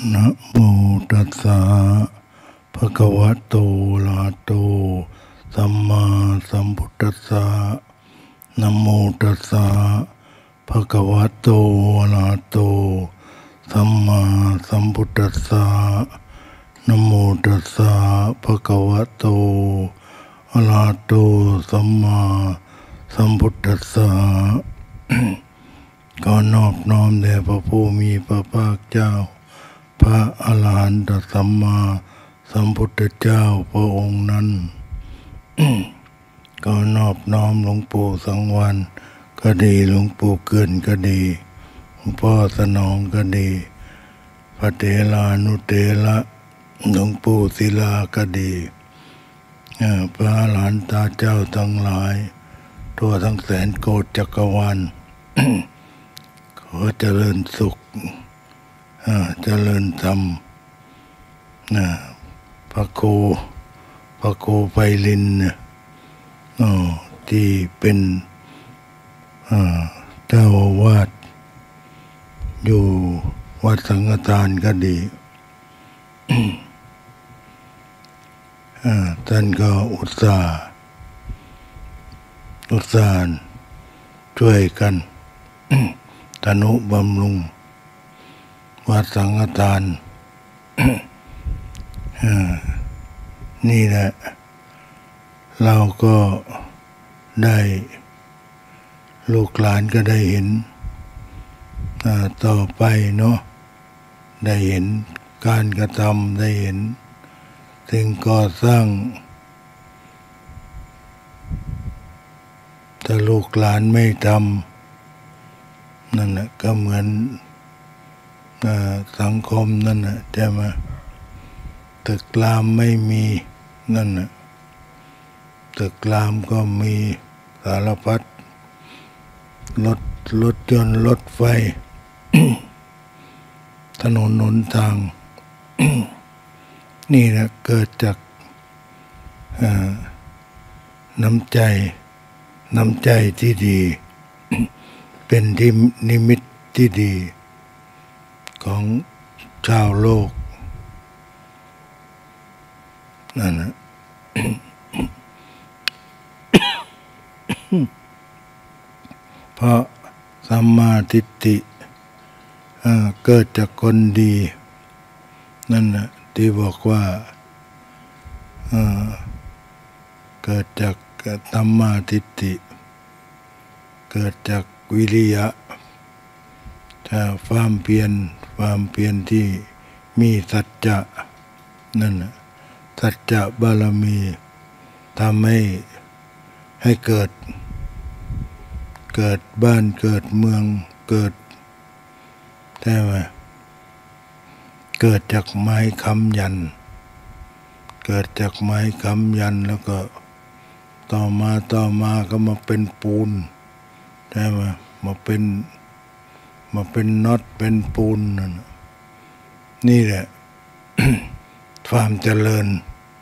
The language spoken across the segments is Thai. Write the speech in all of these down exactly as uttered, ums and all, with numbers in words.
นะโมตัสสะภะคะวะโตอะระหะโตสัมมาสัมพุทธัสสะนะโมตัสสะภะคะวะโตอะระหะโตสัมมาสัมพุทธัสสะนะโมตัสสะภะคะวะโตอะระหะโตสัมมาสัมพุทธัสสะขอนอบน้อมแด่พระผู้มีพระภาคเจ้าพระอรหันตสัมมาสัมพุทธเจ้าพระองค์นั้น ขอนอบน้อมหลวงปู่สังวรก็ดีหลวงปู่เกินก็ดีหลวงพ่อสนองก็ดีพระเถรานุเถระหลวงปู่ศิลาก็ดีพระอรหันตเจ้าทั้งหลายทั่วทั้งแสนโกฏจักรวาล ขอเจริญสุขเจริญธรรมพระโคพระโคไพลินที่เป็นเจ้าอาวาสอยู่วัดสังฆทานก็ดีท่านก็อุตส่าห์อุตส่าห์ช่วยกันทนุบำรุงวัดสังฆทาน นี่แหละเราก็ได้ลูกหลานก็ได้เห็นต่อไปเนาะได้เห็นการกระทำได้เห็นสิ่งก่อสร้างถ้าลูกหลานไม่ทำนั่นแหละก็เหมือนสังคมนั่นแหละใช่ไหมตึกรามไม่มีนั่นแหละตึกรามก็มีสารพัดรถรถยนต์รถไฟ ถนนหนทาง นี่นะเกิดจากน้ำใจน้ำใจที่ดี เป็นที่นิมิตที่ดีของชาวโลกนั่นนะ เพราะสัมมาทิฏฐิเกิดจากคนดีนั่นนะที่บอกว่าเกิดจากสัมมาทิฏฐิเกิดจากวิริยะถ้าความเพียรความเพียรที่มีสัจจะนั่นนะสัจจะบารมีทำให้ให้เกิดเกิดบ้านเกิดเมืองเกิดใช่ไหมเกิดจากไม้ค้ำยันเกิดจากไม้ค้ำยันแล้วก็ต่อมาต่อมาก็มาเป็นปูนใช่ไหมมาเป็นมาเป็นน็อตเป็นปูนนั่นนี่แหละ ความเจริญ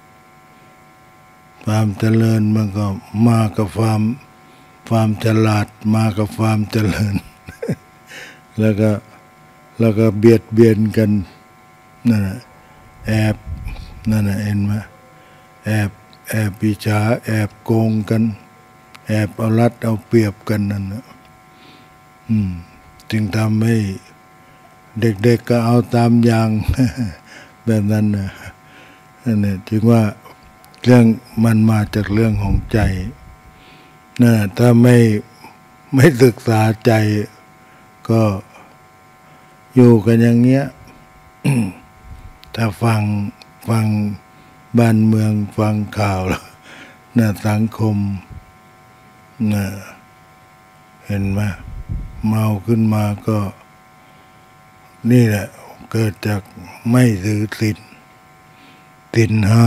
ความเจริญมันก็มากับความความฉลาดมากับความเจริญ แล้วก็แล้วก็เบียดเบียนกันนั่นแหละแอบนั่นแหละเห็นไหมแอบแอบปิจฉาแอบโกงกันแอบเอารัดเอาเปรียบกันนั่นนะอืมจึงทำให้เด็กๆ ก็เอาตามอย่าง แบบนั้นนะนั่นแหละจึงว่าเรื่องมันมาจากเรื่องของใจนะถ้าไม่ไม่ศึกษาใจก็อยู่กันอย่างเงี้ย ถ้าฟังฟังบ้านเมืองฟังข่าวแล้วนะสังคมนะเห็นไหมเมาขึ้นมาก็นี่แหละเกิดจากไม่ถือศีลศีลห้า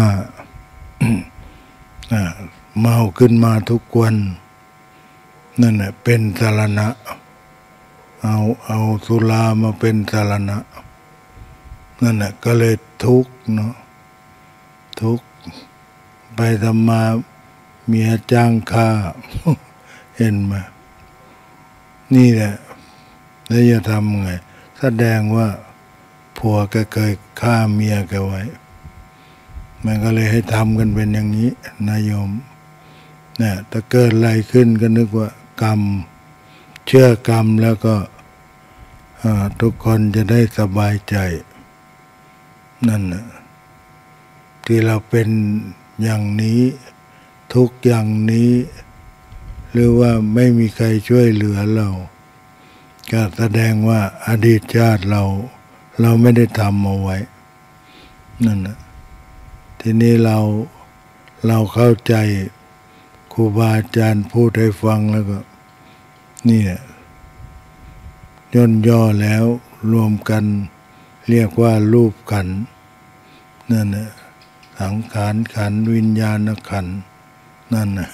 เมาขึ้นมาทุกวันนั่นแหละเป็นสารณะเอาเอาสุรามาเป็นสารณะนั่นแหละก็เลยทุกข์เนาะทุกข์ไปทำมาเมียจ้างฆ่า เห็นไหมนี่แหละแล้วจะทำไงแสดงว่าผัวก็เคยฆ่าเมียแกไว้มันก็เลยให้ทำกันเป็นอย่างนี้นายโยมเนี่ยถ้าเกิดอะไรขึ้นก็นึกว่ากรรมเชื่อกรรมแล้วก็ทุกคนจะได้สบายใจนั่นนะที่เราเป็นอย่างนี้ทุกอย่างนี้หรือว่าไม่มีใครช่วยเหลือเราก็แสดงว่าอดีตชาติเราเราไม่ได้ทำเอาไว้นั่นนะทีนี้เราเราเข้าใจครูบาอาจารย์พูดให้ฟังแล้วก็นี่แหละย่นย่อแล้วรวมกันเรียกว่ารูปขันธ์นั่นนะสังขารขันธ์วิญญาณขันธ์นั่นนะ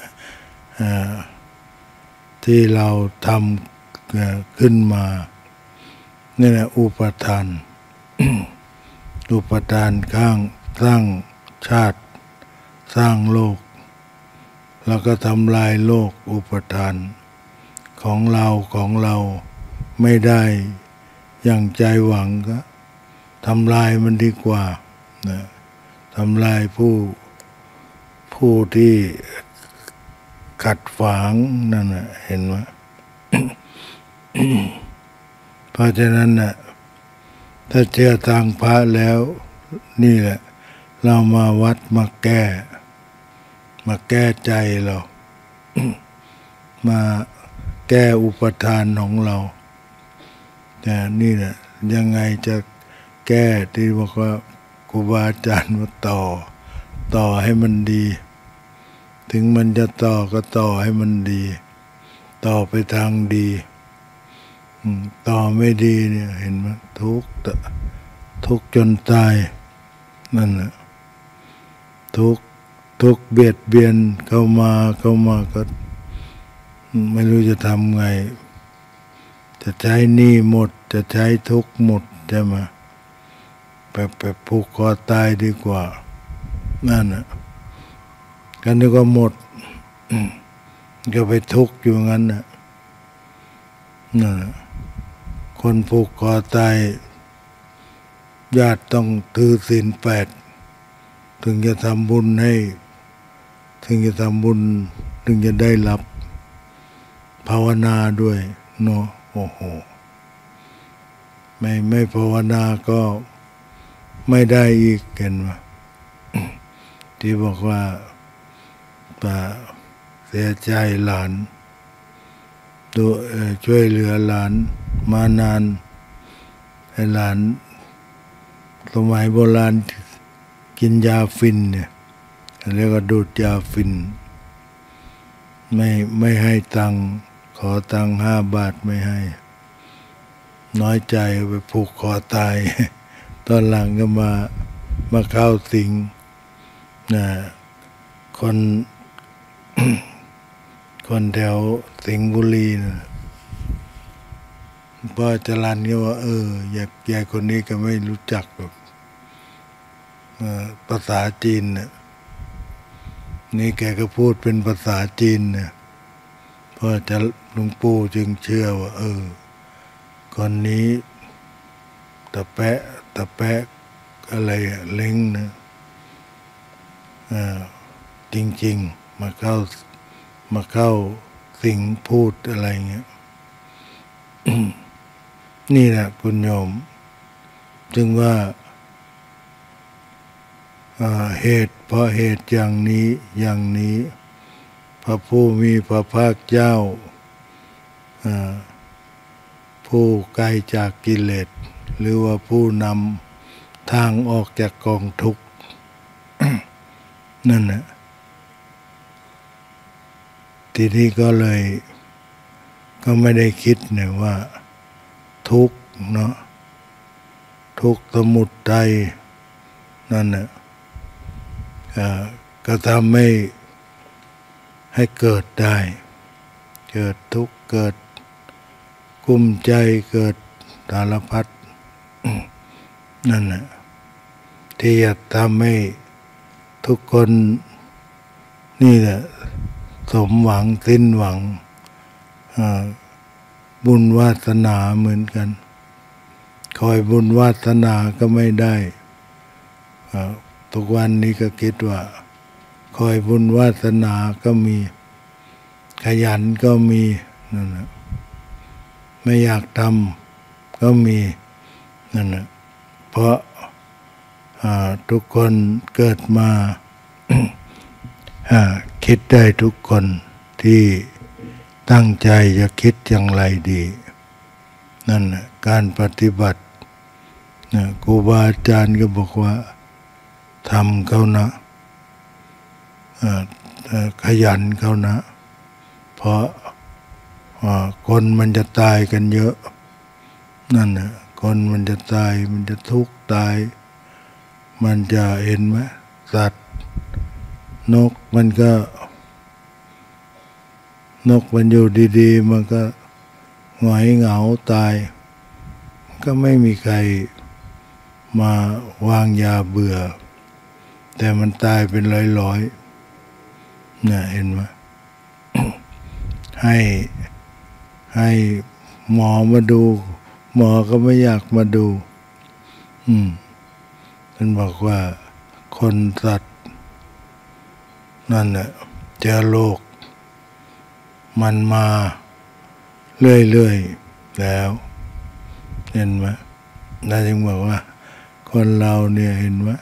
ที่เราทำขึ้นมานี่แหละอุปทาน อุปทานข้างสร้างชาติสร้างโลกแล้วก็ทำลายโลกอุปทานของเราของเราไม่ได้อย่างใจหวังก็ทำลายมันดีกว่านะทำลายผู้ผู้ที่ขัดฝางนั่นนะเห็นไหม เพราะฉะนั้นนะถ้าเชื่อทางพระแล้วนี่แหละเรามาวัดมาแก้มาแก้ใจเรา มาแก้อุปทานของเราแต่นี่แหละยังไงจะแก้ที่บอกว่าครูบาอาจารย์มาต่อต่อให้มันดี ถึงมันจะต่อก็ต่อให้มันดี ต่อไปทางดีต่อไม่ดีเนี่ยเห็นไหมทุกข์ทุกข์จนตายนั่นแหละทุกข์ทุกข์เบียดเบียนเข้ามาเข้ามาก็ไม่รู้จะทำไงจะใช้หนี้หมดจะใช้ทุกข์หมดใช่ไหมไปไปผูกคอตายดีกว่านั่นน่ะกันนึกว่าหมดก็ไปทุกข์อยู่งั้นน่ะนั่นคนผูกคอตายญาติต้องถือศีลแปดถึงจะทำบุญให้ถึงจะทำบุญถึงจะได้รับภาวนาด้วยเนาะโอ้โหไม่ไม่ภาวนาก็ไม่ได้อีกเห็นไหมที่บอกว่าป่าเสียใจหลานดูช่วยเหลือหลานมานานให้หลานสมัยโบราณกินยาฟินเนี่ยเรียกว่าดูดยาฟินไม่ไม่ให้ตังขอตังห้าบาทไม่ให้น้อยใจไปผูกคอตาย ตอนหลังก็มามาเข้าสิงนะคน คนแถวสิงห์บุรีนะพ่อจรัญก็ว่าเออยายยายคนนี้ก็ไม่รู้จักแบบภาษาจีนนะนี่แกก็พูดเป็นภาษาจีนนะเพราะจะหลวงปู่จึงเชื่อว่าเออคนนี้ตะแปะตะแปะอะไรอะเล้งนะอ่าจริงๆมาเข้ามาเข้าสิงพูดอะไรเงี้ย นี่แหละคุณโยมจึงว่าเหตุเพราะเหตุอย่างนี้อย่างนี้พระผู้มีพระภาคเจ้าผู้ไกลจากกิเลสหรือว่าผู้นำทางออกจากกองทุกข์ นั่นนะทีนี้ก็เลยก็ไม่ได้คิดเนี่ยว่าทุกข์เนาะทุกข์สมุทัยนั่นน่ะก็ทำให้ให้เกิดได้เกิดทุกข์เกิดกุ้มใจเกิดสารพัด นั่นน่ะที่จะทำให้ทุกคนนี่แหละสมหวังสิ้นหวังบุญวาสนาเหมือนกันขอยบุญวาสนาก็ไม่ได้ทุกวันนี้ก็คิดว่าคอยบุญวาสนาก็มีขยันก็มีนั่นแหละไม่อยากทำก็มีนั่นแหละเพราะทุกคนเกิดมา คิดได้ทุกคนที่ตั้งใจจะคิดอย่างไรดีนั่นแหละการปฏิบัติครูบาอาจารย์ก็บอกว่าทำเขานะขยันเขานะเพราะคนมันจะตายกันเยอะนั่นนะคนมันจะตายมันจะทุกข์ตายมันจะเห็นไหมสัตว์นกมันก็นกมันอยู่ดีๆมันก็หงอยเหงาตายก็ไม่มีใครมาวางยาเบื่อแต่มันตายเป็นร้อยๆเนี่ยเห็นไหม ให้ให้หมอมาดู หมอก็ไม่อยากมาดู อืมท่านบอกว่าคนสัตว์นั่นแหละเจอโรคมันมาเรื่อยๆแล้วเห็นไหมน่าจึงบอกว่าคนเราเนี่ยเห็นไหม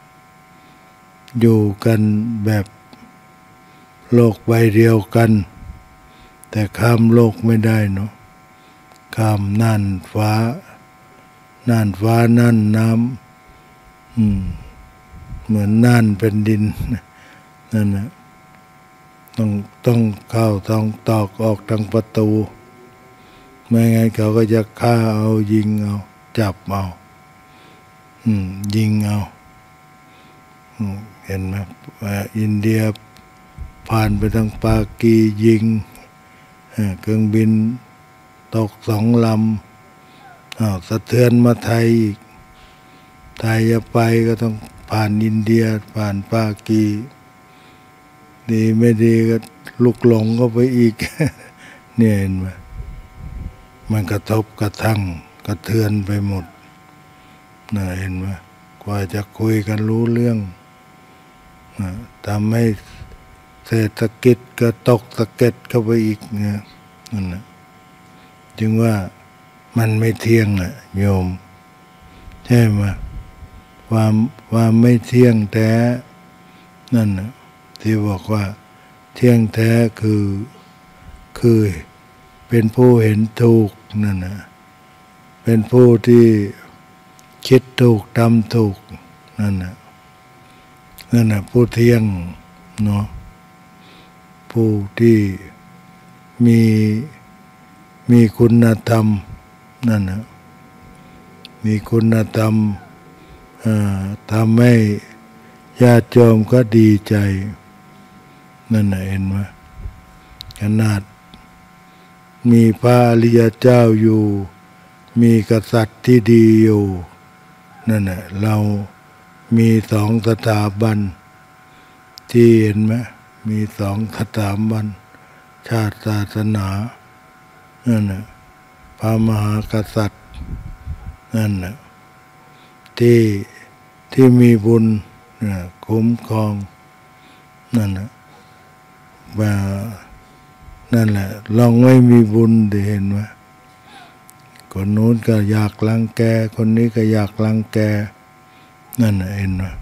อยู่กันแบบโลกใบเดียวกันแต่ข้ามโลกไม่ได้เนาะข้ามน่านฟ้าน่านฟ้าน่านน้ำอืมเหมือนน่านเป็นดินนั่นนะต้องต้องเข้าต้องตอกออกทางประตูไม่งั้นเขาก็จะฆ่าเอายิงเอาจับเอาอืมยิงเอาเห็นไหมอินเดียผ่านไปทางปากียิงเครื่องบินตกสองลำสะเทือนมาไทยอีกไทยจะไปก็ต้องผ่านอินเดียผ่านปากีดีไม่ดีก็ลุกหลงก็ไปอีก เนี่ยเห็นไหมมันกระทบกระทั่งกระเทือนไปหมดน่ะเห็นไหมกว่าจะคุยกันรู้เรื่องทำให้เศรษฐกิจก็ตกสะเก็ดเข้าไปอีกเนี่ยนั่นนะจึงว่ามันไม่เที่ยงอ่ะโยมใช่ไหมความความไม่เที่ยงแท้นั่นนะที่บอกว่าเที่ยงแท้คือคือเป็นผู้เห็นถูกนั่นนะเป็นผู้ที่คิดถูกทำถูกนั่นนะนั่นนะผู้เที่ยงเนาะผู้ที่มีมีคุณธรรมนั่นนะมีคุณธรรมทำให้ญาติโยมก็ดีใจนั่นนะเห็นไหมขนาดมีพระอริยเจ้าอยู่มีกษัตริย์ที่ดีอยู่นั่นนะเรามีสองสถาบันที่เห็นไหมมีสองสถาบันชาติศาสนานั่นนะพระมหากษัตริย์นั่นนะที่ที่มีบุญคุ้มครองนั่นนะว่านั่นแหละลองไม่มีบุญได้เห็นไหมคนโน้นก็อยากรังแกคนนี้ก็อยากรังแกนั่นนะเห็นไหม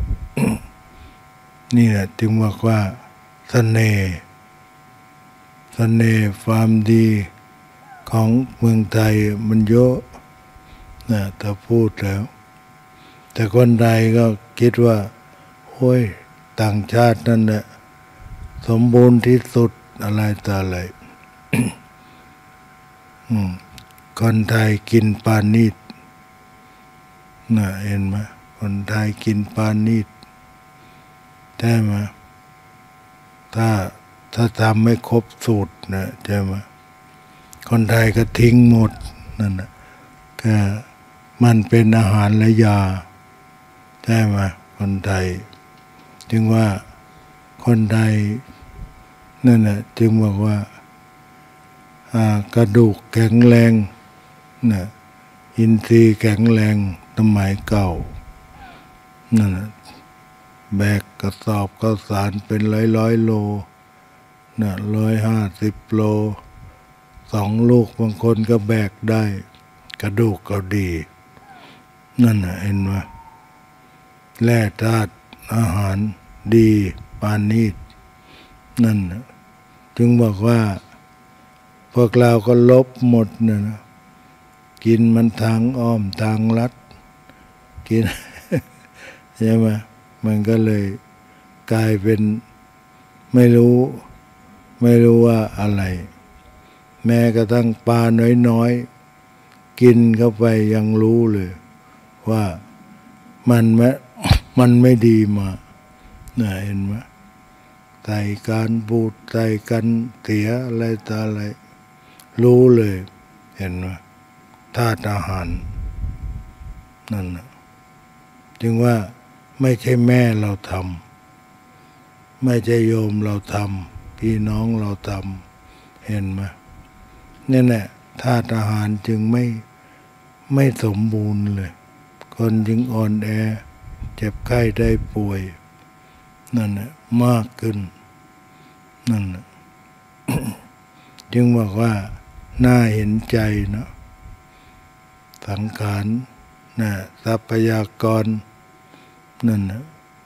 นี่แหละจึงบอกว่าเสน่ห์เสน่ห์ความดีของเมืองไทยมันเยอะนะถ้าพูดแล้วแต่คนไทยก็คิดว่าโอ้ยต่างชาตินั่นแหละสมบูรณ์ที่สุดอะไรต่ออะไร คนไทยกินปลาณีตนะเห็นไหมคนไทยกินปลาณีตใช่ไหมถ้าถ้าทำไม่ครบสูตรนะใช่ไหมคนไทยก็ทิ้งหมดนั่นนะก็มันเป็นอาหารและยาใช่ไหมคนไทยจึงว่าคนไทยนั่นแหละจึงบอกว่ากระดูกแข็งแรงนะอินทรีย์แข็งแรงสมัยเก่านั่นนะแบกกระสอบข้าวสารเป็นร้อยร้อยโลน่ะร้อยห้าสิบโลสองลูกบางคนก็แบกได้กระดูกก็ดีนั่นน่ะเห็นไหมแร่ธาตุอาหารดีปานีตนั่นน่ะจึงบอกว่าพวกเราก็ลบหมดนะนะกินมันทางอ้อมทางลัดกิน ใช่ไหมมันก็เลยกลายเป็นไม่รู้ไม่รู้ว่าอะไรแม้กระทั่งปลาน้อยๆกินเข้าไปยังรู้เลยว่ามันไม่มันไม่ดีมาน่ะเห็นไหมใส่การบูดใส่กันเสียอะไรต่ออะไรรู้เลยเห็นไหมธาตุอาหารนั่นนะจึงว่าไม่ใช่แม่เราทำไม่ใช่โยมเราทำพี่น้องเราทำเห็นไหมนี่แหละธาตุอาหารจึงไม่ไม่สมบูรณ์เลยคนจึงอ่อนแอเจ็บไข้ได้ป่วยนั่นแหละมากขึ้นนั่นแหละ จึงบอกว่าน่าเห็นใจนะสังขารนะทรัพยากรนั่นนะ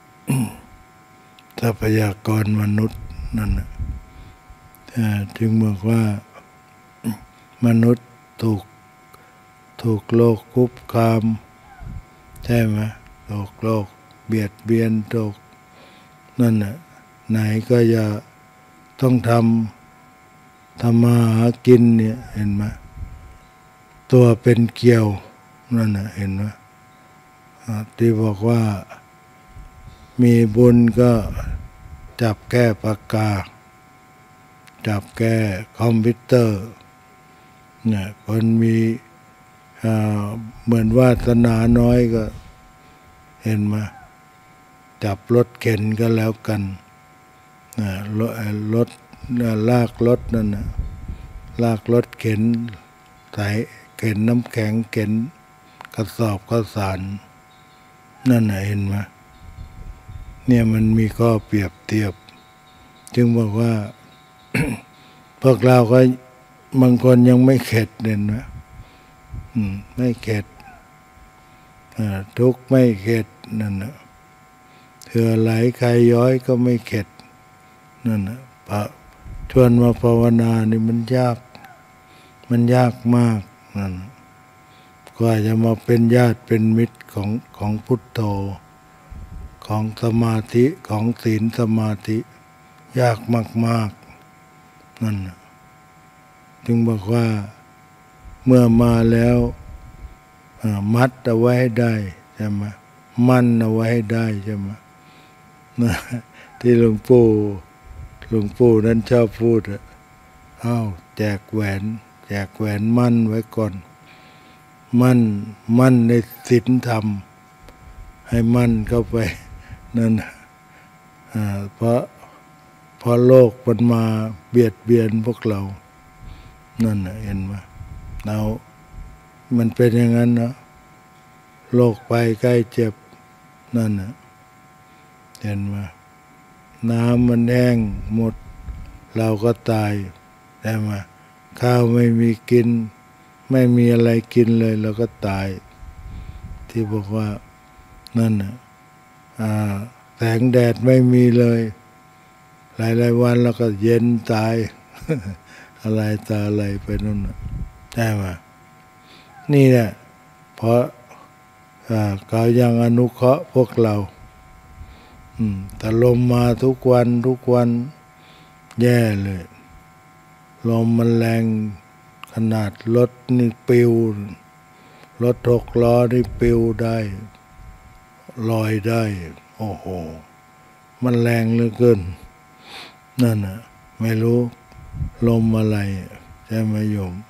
ทรัพยากรมนุษย์นั่นนะจึงบอกว่ามนุษย์ถูกถูกโลกคุกคามใช่ไหมถูกโลกเบียดเบียนถูกนั่นน่ะไหนก็อย่าต้องทำทำมาหากินเนี่ยเห็นไหมตัวเป็นเกลียวนั่นน่ะเห็นไหมที่บอกว่ามีบุญก็จับแก้ปากกาจับแก้คอมพิวเตอร์เนี่ยคนมีเหมือนวาสนาน้อยก็เห็นไหมจับรถเข็นก็แล้วกันรถรถลากรถนั่นนะลากรถเข็นใส่เข็นน้ำแข็งเข็นกระสอบข้าวสารนั่นนะเห็นไหมเนี่ยมันมีข้อเปรียบเทียบจึงบอกว่า พวกเราก็บางคนยังไม่เข็ดเลยนะไม่เข็ดทุกข์ไม่เข็ดนั่นนะเถื่อไหลใครย้อยก็ไม่เข็ดนั่นนะชวนมาภาวนานี่มันยากมันยากมากนั่นกว่าจะมาเป็นญาติเป็นมิตรของของพุทโธของสมาธิของศีลสมาธิยากมากๆนั่นนะจึงบอกว่าเมื่อมาแล้วมัดเอาไว้ให้ได้ใช่ไหมมั่นเอาไว้ให้ได้ใช่ไหมที่หลวงปู่หลวงปู่นั้นชอบพูดอ้าวแจกแหวนแจกแหวนมั่นไว้ก่อนมั่นมั่นในศีลธรรมให้มั่นเข้าไปนั่นเพราะเพราะโลกมันมาเบียดเบียนพวกเรานั่นเห็นไหมเรามันเป็นอย่างนั้นนะโรคไปใกล้เจ็บนั่นนะเห็นไหมน้ำมันแห้งหมดเราก็ตายได้ไหมข้าวไม่มีกินไม่มีอะไรกินเลยเราก็ตายที่บอกว่านั่นนะแสงแดดไม่มีเลยหลายๆวันเราก็เย็นตาย อะไรตาอะไรไปนั่นใช่ไหมนี่แหละเพราะเขายังอนุเคราะห์พวกเราแต่ลมมาทุกวันทุกวันแย่เลยลมมันแรงขนาดรถนี่ปิวรถหกล้อนี่ปิวได้ลอยได้โอ้โหมันแรงเหลือเกินนั่นน่ะไม่รู้ลมอะไรใช่ไหมโยม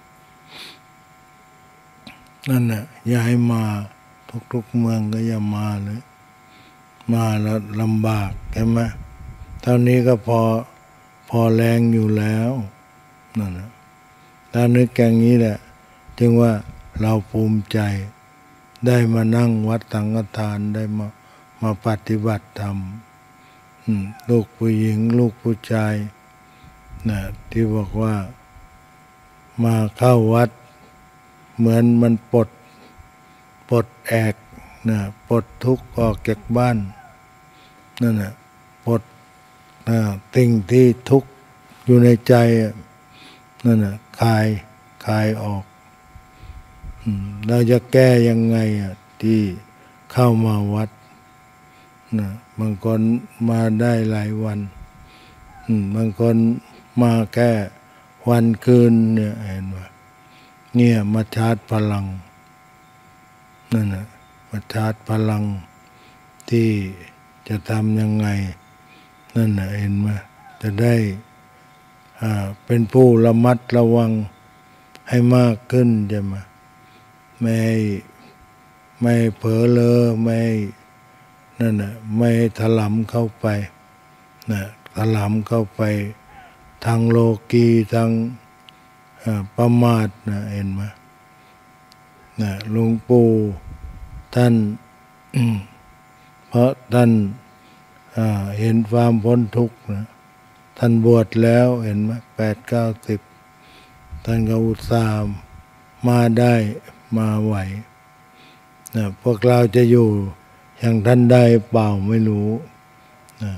นั่นน่ะอย่าให้มาทุกๆเมืองก็อย่ามาเลยมาแล้วลำบากใช่ไหมเท่านี้ก็พอพอแรงอยู่แล้วนั่นนะถ้านึกอย่างนี้แหละจึงว่าเราภูมิใจได้มานั่งวัดสังฆทานได้มามาปฏิบัติธรรมลูกผู้หญิงลูกผู้ชายนะที่บอกว่ามาเข้าวัดเหมือนมันปลดปลดแอกนะปลดทุกข์ออกจากบ้านนั่นน่ะปลดสิ่งที่ทุกข์อยู่ในใจนั่นน่ะคลายคลายออกเราจะแก้ยังไงอ่ะที่เข้ามาวัดนะบางคนมาได้หลายวันบางคนมาแค่วันคืนเนี่ยเห็นว่าเนี่ยมาชาร์จพลังนั่นนะมาชาร์จพลังที่จะทำยังไงนั่นนะเห็นไหมจะได้อ่าเป็นผู้ระมัดระวังให้มากขึ้นใช่ไหมไม่ไม่เผลอเลอไม่นั่นนะไม่ถลำเข้าไปนะถลำเข้าไปทางโลกีทางประมาทนะเห็นไหมนะหลวงปู่ท่านเพราะท่านเห็นความพ้นทุกข์นะท่านบวชแล้วเห็นไหมแปดเก้าสิบท่านก็อุตส่าห์มาได้มาไหวนะพวกเราจะอยู่อย่างท่านได้เปล่าไม่รู้นะ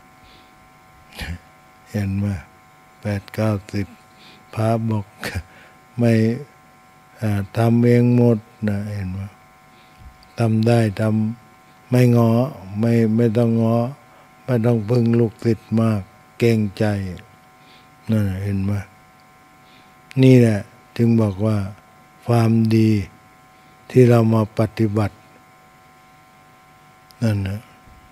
เห็นไหมแปดเก้าสิบพระบอกไม่ทำเองหมดนะเห็นไหมทำได้ทำไม่ง้อไม่ไม่ต้องง้อไม่ต้องพึ่งลูกศิษย์มากเกรงใจนั่นเห็นไหมนี่แหละจึงบอกว่าความดีที่เรามาปฏิบัตินั่นนะ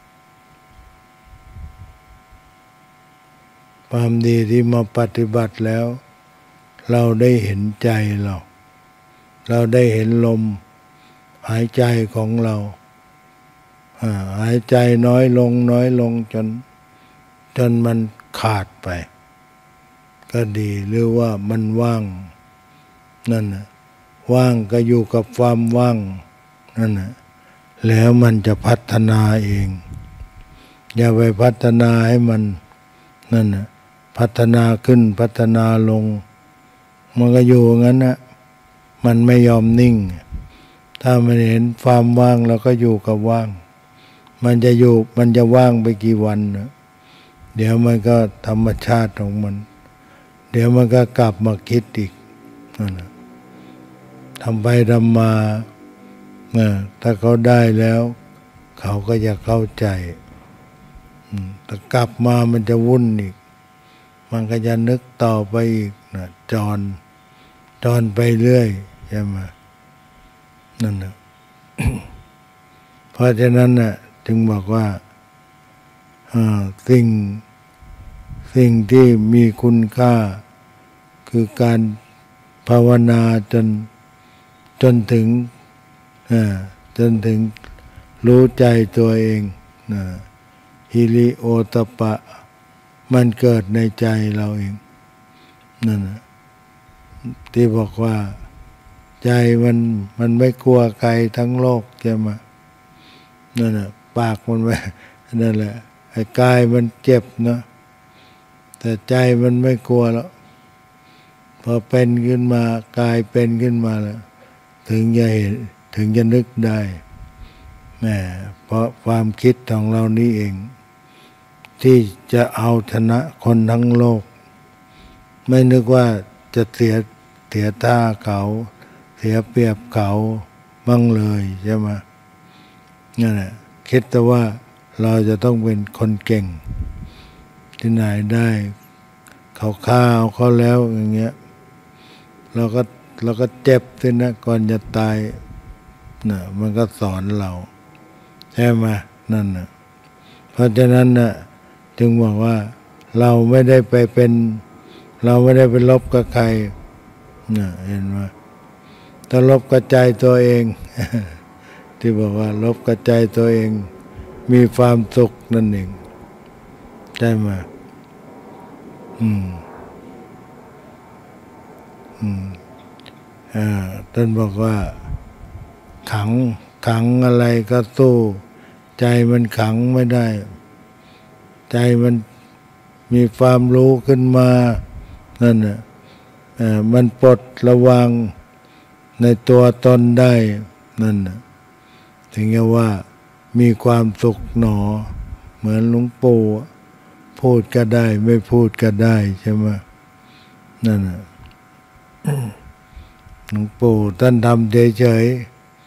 ความดีที่มาปฏิบัติแล้วเราได้เห็นใจเราเราได้เห็นลมหายใจของเราหายใจน้อยลงน้อยลงจนจนมันขาดไปก็ดีหรือว่ามันว่างนั่นนะว่างก็อยู่กับความว่างนั่นนะแล้วมันจะพัฒนาเองอย่าไปพัฒนาให้มันนั่นนะพัฒนาขึ้นพัฒนาลงมันก็อยู่งั้นนะมันไม่ยอมนิ่งถ้ามันเห็นความว่างเราก็อยู่กับว่างมันจะอยู่มันจะว่างไปกี่วันนะเดี๋ยวมันก็ธรรมชาติของมันเดี๋ยวมันก็กลับมาคิดอีกนั่นนะทำไปทำมาถ้าเขาได้แล้วเขาก็จะเข้าใจแต่กลับมามันจะวุ่นอีกมันก็จะนึกต่อไปอีกนะจรจรไปเรื่อยใช่ไหมนั่นนะ เพราะฉะนั้นน่ะจึงบอกว่าสิ่งสิ่งที่มีคุณค่าคือการภาวนาจนจนถึงจนถึงรู้ใจตัวเองนะฮิริโอตปะมันเกิดในใจเราเองนั่นนะที่บอกว่าใจมันมันไม่กลัวใครทั้งโลกใช่ไหมนั่นน่ะปากมันไว้นั่นแหละไอ้กายมันเจ็บนะแต่ใจมันไม่กลัวแล้วพอเป็นขึ้นมากายเป็นขึ้นมาแล้วถึงจะเห็นถึงจะนึกได้แหมเพราะความคิดของเรานี่เองที่จะเอาชนะคนทั้งโลกไม่นึกว่าจะเสียเสียท่าเขาเสียเปรียบเขาบ้างเลยใช่ไหมนั่นแหละคิดแต่ว่าเราจะต้องเป็นคนเก่งที่ไหนได้เขาฆ่าเอาเขาแล้วอย่างเงี้ยเราก็เราก็เจ็บสินะก่อนจะตายนะมันก็สอนเราใช่ไหมนั่นนะเพราะฉะนั้นนะจึงบอกว่าเราไม่ได้ไปเป็นเราไม่ได้ไปลบกับใครนะเห็นไหมถ้าลบกับใจตัวเอง ที่บอกว่าลบกับใจตัวเองมีความสุขนั่นเองใช่ไหมอืมอืมอ่าท่านบอกว่าขังขังอะไรก็สู้ใจมันขังไม่ได้ใจมันมีความรู้ขึ้นมานั่นน่ะมันปลดระวางในตัวตนได้นั่นน่ะถึงจะว่ามีความสุขหนอเหมือนหลวงปู่พูดก็ได้ไม่พูดก็ได้ใช่ไหมนั่นน่ะหลวงปู่ท่านทำเฉย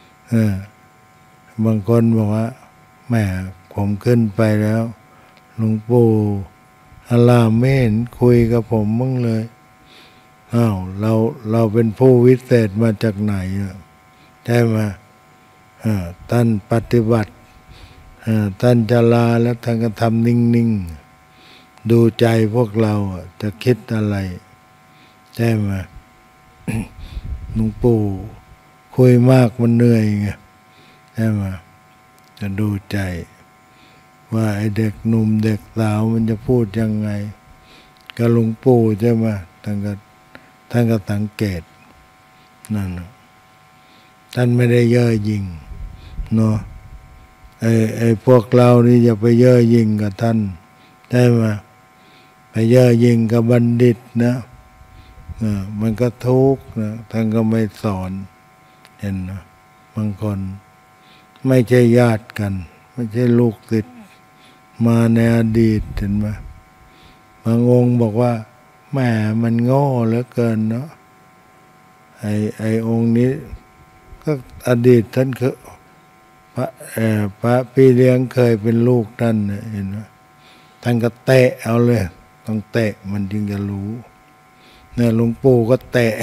ๆบางคนบอกว่าแม่ผมขึ้นไปแล้วหลวงปู่อาลาไม่เห็นคุยกับผมมึงเลยอ้าวเราเราเป็นผู้วิเศษมาจากไหนใช่ไหมท่านปฏิบัติท่านจะลาแล้วท่านก็ทำนิ่งๆดูใจพวกเราจะคิดอะไรใช่ไหมหลวงปู่คุยมากมันเหนื่อยไงใช่ไหมจะดูใจว่าไอ้เด็กหนุ่มเด็กสาวมันจะพูดยังไงกับหลวงปู่ใช่ไหมท่านก็ท่านก็สังเกตนั่นท่านไม่ได้เย่อหยิ่งเนาะไอ้ไอ้พวกเรานี่อย่าไปเย่อหยิ่งกับท่านใช่ไหมไปเย่อหยิ่งกับบัณฑิตนะมันก็ทุกข์นะท่านก็ไม่สอนเห็นนะบางคนไม่ใช่ญาติกันไม่ใช่ลูกศิษย์มาในอดีตเห็นไหมบางองค์บอกว่าแม่มันโง่เหลือเกินเนาะไอ้ไอ้องค์นี้ก็อดีตท่านคือพระเอ่อพระพี่เลี้ยงเคยเป็นลูกท่านเห็นไหมท่านก็เตะเอาเลยต้องเตะมันจึงจะรู้เนี่ยหลวงปู่ก็เตะ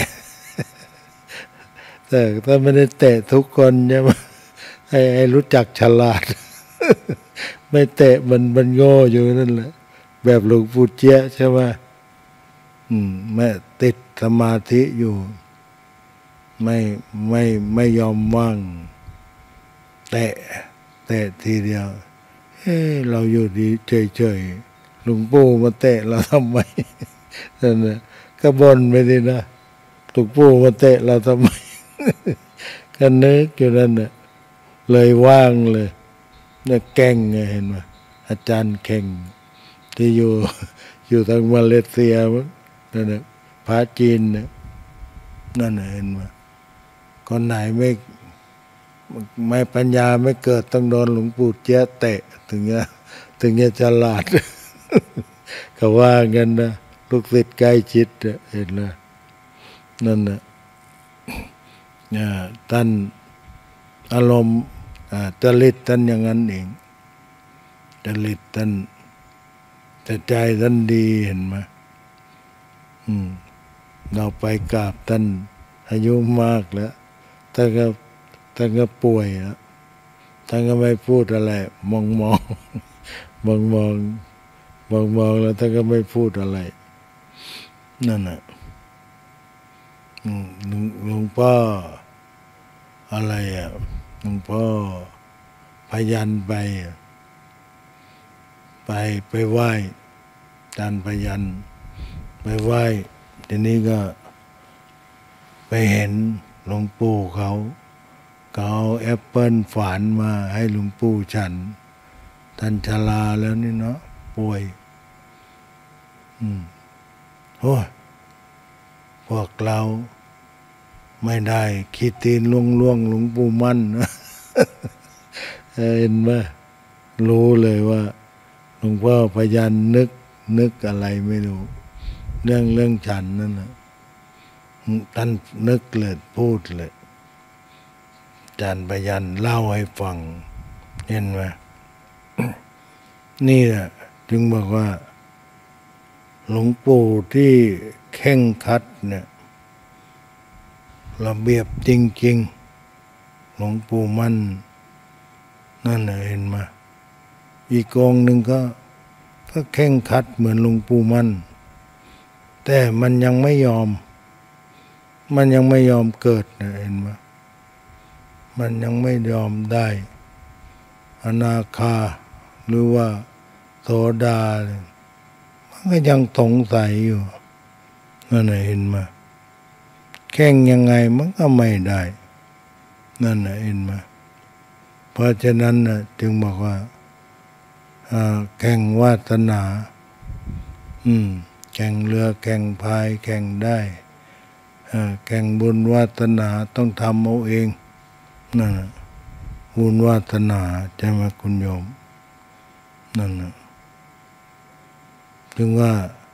แต่ถ้าไม่ได้เตะทุกคนใช่ไหมให้ให้รู้จักฉลาดไม่เตะมันมันโง่อยู่นั่นแหละแบบหลวงปู่เจี๊ยใช่ไหมอืมแม่ติดสมาธิอยู่ไม่ไม่ไม่ยอมว่างเตะเตะทีเดียวเฮ้เราอยู่ดีเฉยๆหลวงปู่มาเตะเราทำไมนั่นนะก็บ่นไปดินะหลวงปู่มาเตะเราทำไมก็นึกอยู่นั่นน่ะเลยว่างเลยเนี่ยแก่งไงเห็นไหมอาจารย์เข่งที่อยู่อยู่ทางมาเลเซียนั่นน่ะพระจีนเนี่ยนั่นน่ะเห็นไหมคนไหนไม่ไม่ปัญญาไม่เกิดต้องโดนหลวงปู่เจี๊ยเตะถึงจะถึงจะฉลาดเขาว่ากันนะลูกศิษย์ใกล้ชิดเห็นไหมนั่นน่ะท่านอารมณ์จริตท่านอย่างนั้นเองจริตท่านแต่ใจท่านดีเห็นไหมอืมเราไปกราบท่านอายุมากแล้วท่านก็ท่านก็ป่วยแล้วท่านก็ไม่พูดอะไรมองมองมองมองมองมองแล้วท่านก็ไม่พูดอะไรนั่นน่ะหลวงพ่ออะไรอ่ะหลวงพ่อพยัญไปไปไปไหว้อาจารย์พยัญไปไหว้ทีนี้ก็ไปเห็นหลวงปู่เขาเขาเอาแอปเปิ้ลฝานมาให้หลวงปู่ฉันท่านชราแล้วนี่เนาะป่วยอืมโอ้ยพวกเราไม่ได้คิดตีนล่วงล่วงหลวงปู่มั่นนะเห็นไหมรู้เลยว่าหลวงพ่อพยัญนึกนึกอะไรไม่รู้เรื่องเรื่องฉันนั่นนะท่านนึกเลยพูดเลยอาจารย์พยัญเล่าให้ฟังเห็นไหม นี่แหละจึงบอกว่าหลวงปู่ที่เข่งคัดเนี่ยระเบียบจริงๆหลวงปู่มั่นนั่นแหละเห็นไหมอีกองหนึ่งก็ก็เข่งคัดเหมือนหลวงปู่มั่นแต่มันยังไม่ยอมมันยังไม่ยอมเกิดนะเห็นไหมมันยังไม่ยอมได้อนาคาหรือว่าโสดามันก็ยังสงสัยอยู่นั่นแหละเห็นไหมแข่งยังไงมันก็ไม่ได้นั่นนะเห็นไหมเพราะฉะนั้นนะจึงบอกว่าแข่งวาสนาอืมแข่งเรือแข่งพายแข่งได้แข่งบุญวาสนาต้องทำเอาเองนั่นนะบุญวาสนาใช่ไหมคุณโยมนั่นนะจึงว่า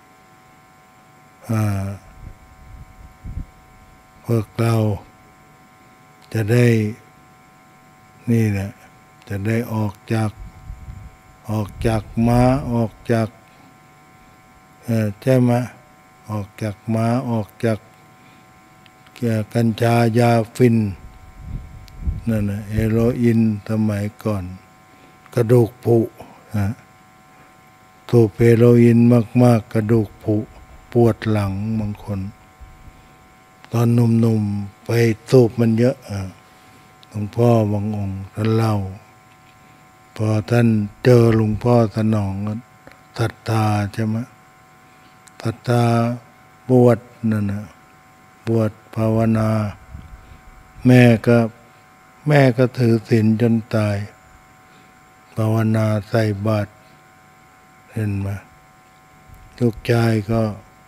พวกเราจะได้นี่แหละจะได้ออกจากออกจากม้าออกจากใช่ไหมออกจากม้าออกจากกัญชายาฟินนั่นนะเฮโรอีนสมัยก่อนกระดูกผุนะสูบเฮโรอีนมากๆกระดูกผุปวดหลังบางคนตอนหนุ่มๆไปสูบมันเยอะหลวงพ่อบางองค์ท่านเล่าพอท่านเจอหลวงพ่อสนองศรัทธาใช่ไหมศรัทธาบวชนั่นนะบวชภาวนาแม่ก็แม่ก็ถือศีลจนตายภาวนาใส่บาตรเห็นไหมลูกชายก็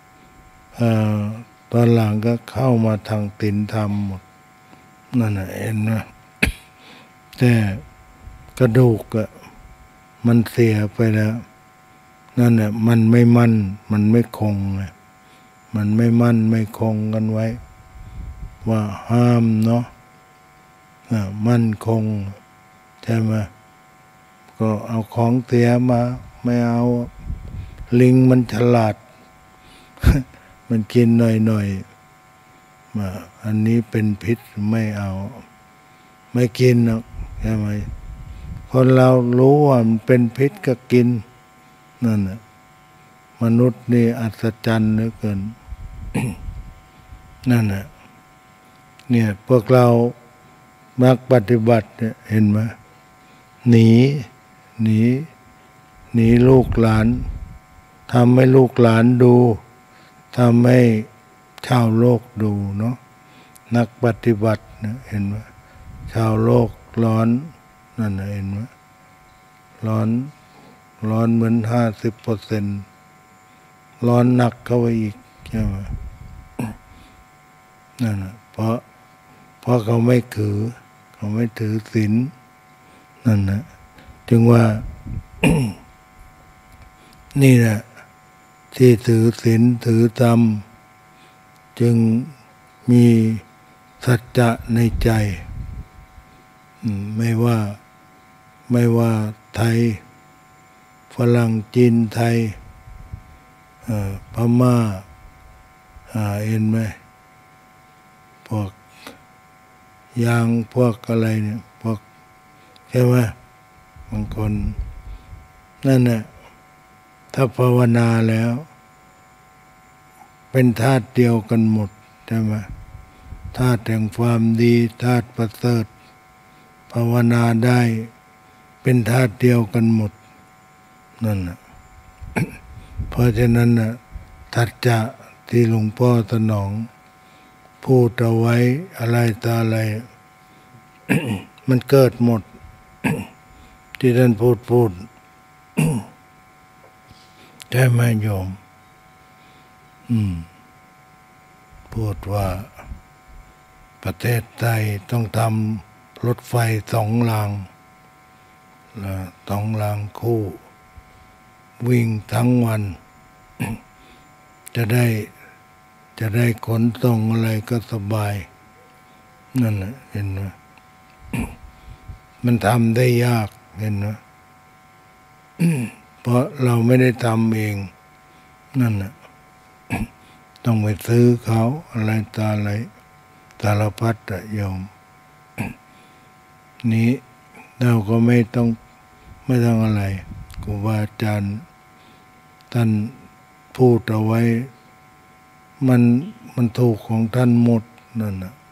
ตอนหลังก็เข้ามาทางศีลธรรมหมดนั่นน่ะเห็นไหมแต่กระดูกอะมันเสียไปแล้วนั่นแหละมันไม่มั่นมันไม่คงไงมันไม่มั่นไม่คงกันไว้ว่าห้ามเนาะมั่นคงใช่ไหมก็เอาของเสียมาไม่เอาลิงมันฉลาด มันกินหน่อยๆมาอันนี้เป็นพิษไม่เอาไม่กินหรอกใช่ไหมคนเรารู้ว่ามันเป็นพิษก็กินนั่นน่ะมนุษย์นี่อัศจรรย์เหลือเกิน นั่นน่ะเนี่ยพวกเรามักปฏิบัติเนี่ยเห็นไหมหนีหนีหนีลูกหลานทำให้ลูกหลานดูทำให้ชาวโลกดูเนาะนักปฏิบัติเนี่ยเห็นไหมชาวโลกร้อนนั่นเห็นไหมร้อนร้อนเหมือนห้าสิบเปอร์เซ็นต์ร้อนหนักเข้าไปอีกใช่ไหมนั่นนะเพราะเพราะเขาไม่ถือเขาไม่ถือศีลนั่นนะจึงว่า นี่แหละที่ถือศีลถือธรรมจึงมีสัจจะในใจไม่ว่าไม่ว่าไทยฝรั่งจีนไทยพม่าเห็นไหมพวกยางพวกอะไรเนี่ยพวกใช่ไหมบางคนนั่นแหละถ้าภาวนาแล้วเป็นธาตุเดียวกันหมดใช่ไหมธาตุแห่งความดีธาตุประเสริฐภาวนาได้เป็นธาตุเดียวกันหมดนั่นน่ะ เพราะฉะนั้นน่ะทัจจะที่หลวงพ่อสนองพูดเอาไว้อะไรต่ออะไร มันเกิดหมด ที่ท่านพูดพูด ใช่ไหมโยมอืมพูดว่าประเทศไทยต้องทำรถไฟสองรางสองรางคู่วิ่งทั้งวัน จะได้จะได้ขนส่งอะไรก็สบายนั่นนะเห็นไหม มันทำได้ยากเห็นไหม เพราะเราไม่ได้ทำเองนั่นน่ะ ต้องไปซื้อเขาอะไรตาอะไรสารพัดอะโยม นี้เราก็ไม่ต้องไม่ต้องอะไรครูบาอาจารย์ท่านพูดเอาไว้มันมันถูกของท่านหมดนั่นน่ะ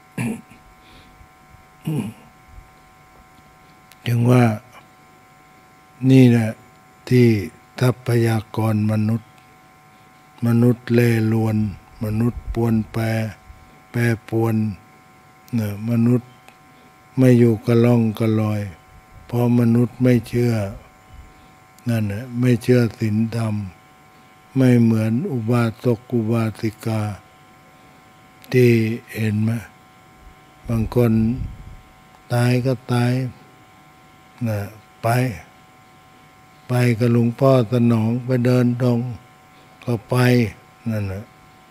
จึงว่านี่แหละที่ทรัพยากรมนุษย์มนุษย์เล่ร่อนมนุษย์ปวนแปรแปรปรวนเนี่ยมนุษย์ไม่อยู่กระล่องกระลอยเพราะมนุษย์ไม่เชื่อนั่นแหละไม่เชื่อศีลธรรมไม่เหมือนอุบาสกอุบาสิกาที่เห็นไหมบางคนตายก็ตายนะไปไปกับหลวงพ่อสนองไปเดินตรงก็ไปนั่นแหละ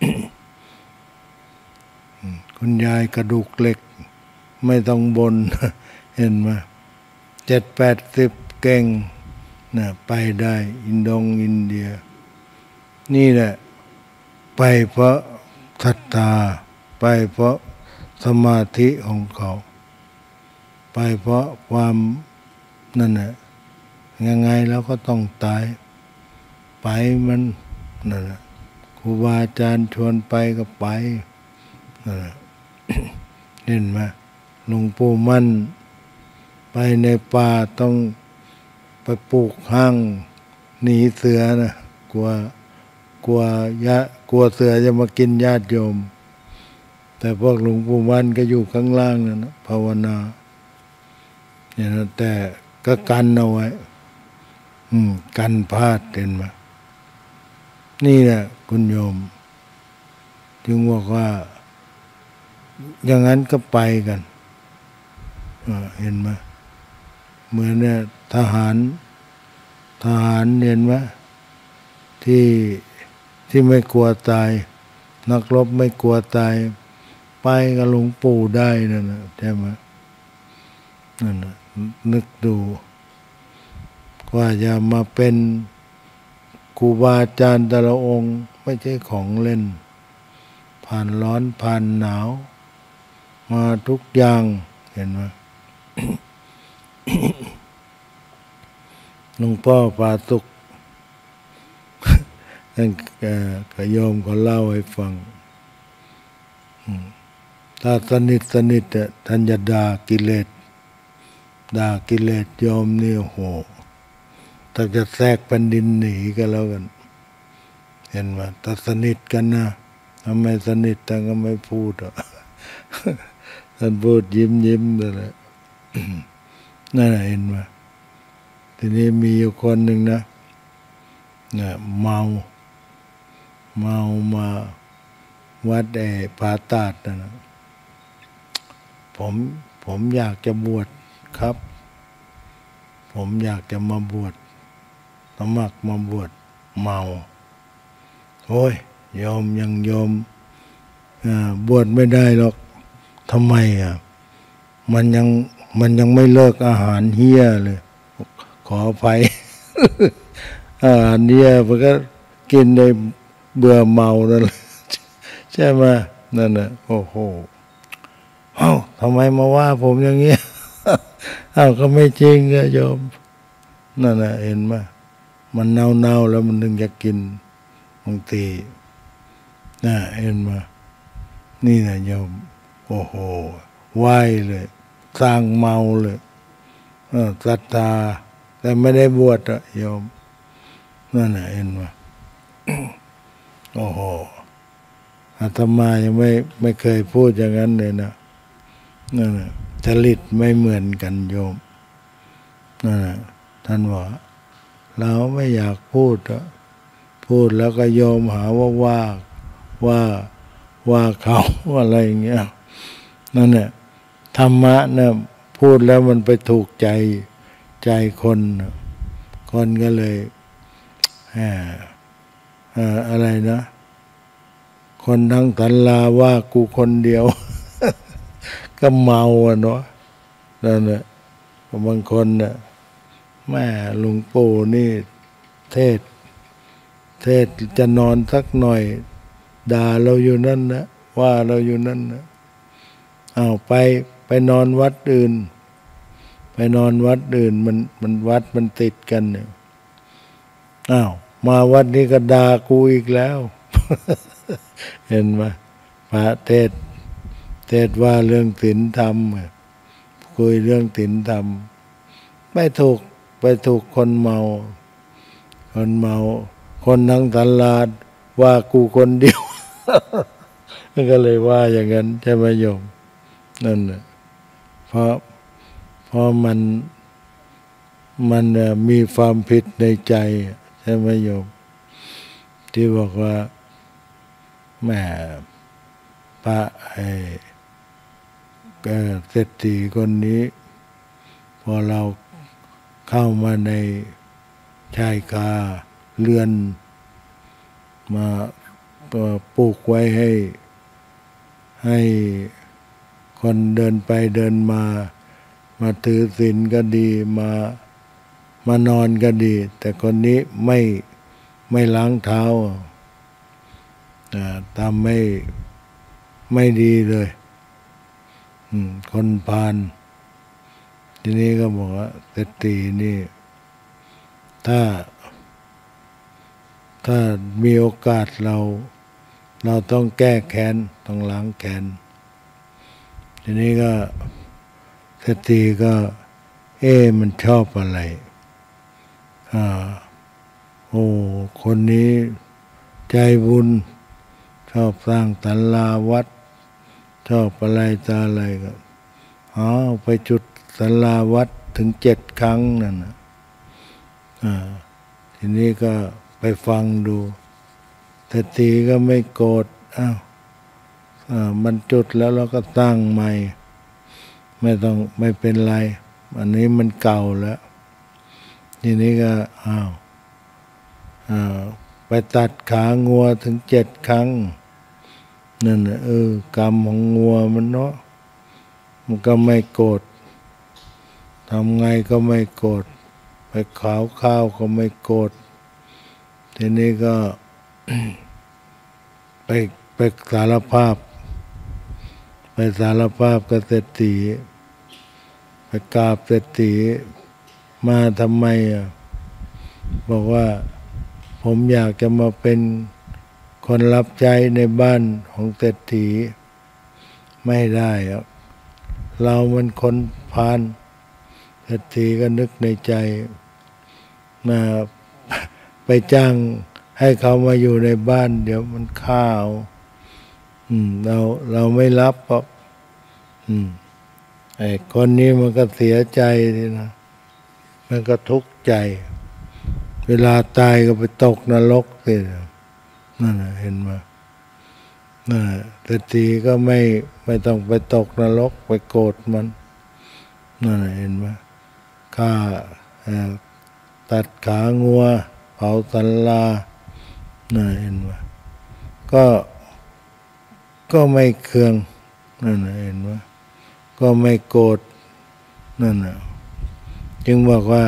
คุณยายกระดูกเหล็กไม่ต้องบน เห็นไหมเจ็ดแปดสิบเก่งนะไปได้อินโดงอินเดียนี่แหละไปเพราะศรัทธาไปเพราะสมาธิของเขาไปเพราะความนั่นแหละยังไงแล้วก็ต้องตายไปมันนั่นแหละครูบาอาจารย์ชวนไปก็ไปนั่นแหละ เห็นไหมหลวงปู่มั่นไปในป่าต้องไปปลูกห้างหนีเสือนะกลัวกลัวยะกลัวเสือจะมากินญาติโยมแต่พวกหลวงปู่มั่นก็อยู่ข้างล่างนั่นนะภาวนาอย่างนั้นแต่ก็กันเอาไว้อืมกันพลาดเห็นไหมนี่แหละคุณโยมจึงบอกว่าอย่างนั้นก็ไปกันเห็นไหมเหมือนเนี่ยทหารทหารเห็นไหมที่ที่ไม่กลัวตายนักรบไม่กลัวตายไปกับหลวงปู่ได้นั่นนะใช่ไหมนั่นนะนึกดูกว่าจะมาเป็นครูบาอาจารย์แต่ละองค์ไม่ใช่ของเล่นผ่านร้อนผ่านหนาวมาทุกอย่างเห็นไหม หลวงพ่อปาสุก ท่านกโยมเขาเล่าให้ฟังถ้าสนิทสนิทท่านจะด่ากิเลสด่ากิเลสโยมนี่โหถ้าจะแทรกแผ่นดินหนีก็แล้วกันเห็นไหมถ้าสนิทกันนะทำไมสนิทท่านก็ไม่พูดอ่ะ ท่านพูดยิ้มยิ้มเลยนั่นเห็นไหมทีนี้มีอยู่คนหนึ่งนะเนี่ยเมาเมามาวัดไอ้ผาตาดนะผมผมอยากจะบวชครับผมอยากจะมาบวชสมัครมาบวชเมาโอ้ยโยมยังโยมบวชไม่ได้หรอกทำไมอ่ะมันยังมันยังไม่เลิกอาหารเฮี้ยเลยขออภัย อาหารเฮี้ยมันก็กินในเบื่อเมานั่นแหละใช่ไหมนั่นน่ะโอ้โหเอ้าทำไมมาว่าผมอย่างเงี้ย เอ้าก็ไม่จริงอะโยมนั่นน่ะเห็นไหมมันเน่าๆแล้วมันถึงจะกินบางทีน่ะเห็นไหมนี่นะโยมโอ้โหไหวเลยสร้างเมาเลยศรัทธาแต่ไม่ได้บวชอะโยมนั่นน่ะเห็นไหม โอ้โหอาตมายังไม่ไม่เคยพูดอย่างนั้นเลยนะนั่นน่ะจริตไม่เหมือนกันโยมนั่นน่ะท่านว่าเราไม่อยากพูดอะพูดแล้วก็โยมหาว่าว่าว่าว่าเขาอะไรอย่างเงี้ยนั่นแหละธรรมะเนี่ยพูดแล้วมันไปถูกใจใจคนคนก็เลยอะไรนะคนทั้งสันลาว่ากูคนเดียว ก็เมาอ่ะเนาะนั่นแหละบางคนเนี่ยแม่หลวงปู่นี่เทศเทศจะนอนสักหน่อยด่าเราอยู่นั่นนะว่าเราอยู่นั่นนะอ้าวไปไปนอนวัดอื่นไปนอนวัดอื่นมันมันวัดมันติดกันเนี่ยอ้าวมาวัดนี้ก็ด่ากูอีกแล้ว เห็นไหมพระเทศเทศว่าเรื่องศีลธรรมคุยเรื่องศีลธรรมไม่ถูกไปถูกคนเมาคนเมาคนทั้งตลาดว่ากูคนเดียว เมันก็เลยว่าอย่างนั้นใช่ไหมโยมนั่นแหละเพราะเพราะมันมันมีความผิดในใจใช่ไหมโยมที่บอกว่าแม่พระไอ้เศรษฐีคนนี้พอเราเข้ามาในชายคาเรือนมาปลูกไว้ให้ให้คนเดินไปเดินมามาถือศีลก็ดีมามานอนก็ดีแต่คนนี้ไม่ไม่ล้างเท้าทำไม่ไม่ดีเลยคนพาลทีนี้ก็บอกว่าเศรษฐีนี่ถ้าถ้ามีโอกาสเราเราต้องแก้แค้นต้องล้างแค้นทีนี้ก็เศรษฐีก็เอ๊ะมันชอบอะไรอ่าโอ้คนนี้ใจบุญชอบสร้างศาลาวัดชอบอะไรตาอะไรก็อ๋อไปจุดศาลาวัดถึงเจ็ดครั้งนั่นนะอ่าทีนี้ก็ไปฟังดูเศรษฐีก็ไม่โกรธอ้าวมันจุดแล้วเราก็ตั้งใหม่ไม่ต้องไม่เป็นไรอันนี้มันเก่าแล้วทีนี้ก็อ้าวอ้าวไปตัดขางัวถึงเจ็ดครั้งนั่นเออกรรมของงัวมันเนาะมันก็ไม่โกรธทำไงก็ไม่โกรธไปขาวข้าวก็ไม่โกรธทีนี้ก็ ไปไปสารภาพไปสารภาพกับเศรษฐีไปกราบเศรษฐีมาทำไมอ่ะบอกว่าผมอยากจะมาเป็นคนรับใช้ในบ้านของเศรษฐีไม่ได้อ่ะเรามันคนพาลเศรษฐีก็นึกในใจมาไปจ้างให้เขามาอยู่ในบ้านเดี๋ยวมันข้าวอืมเราเราไม่รับเพราะอืมไอ้คนนี้มันก็เสียใจทีนะมันก็ทุกข์ใจเวลาตายก็ไปตกนรกสินั่นน่ะเห็นไหมนั่นน่ะเศรษฐีก็ไม่ไม่ต้องไปตกนรกไปโกรธมันนั่นน่ะเห็นไหมฆ่าตัดขางัวเผาศาลานั่นเห็นไหมก็ก็ไม่เคืองนั่นเห็นไหมก็ไม่โกรธนั่นน่ะจึงบอกว่า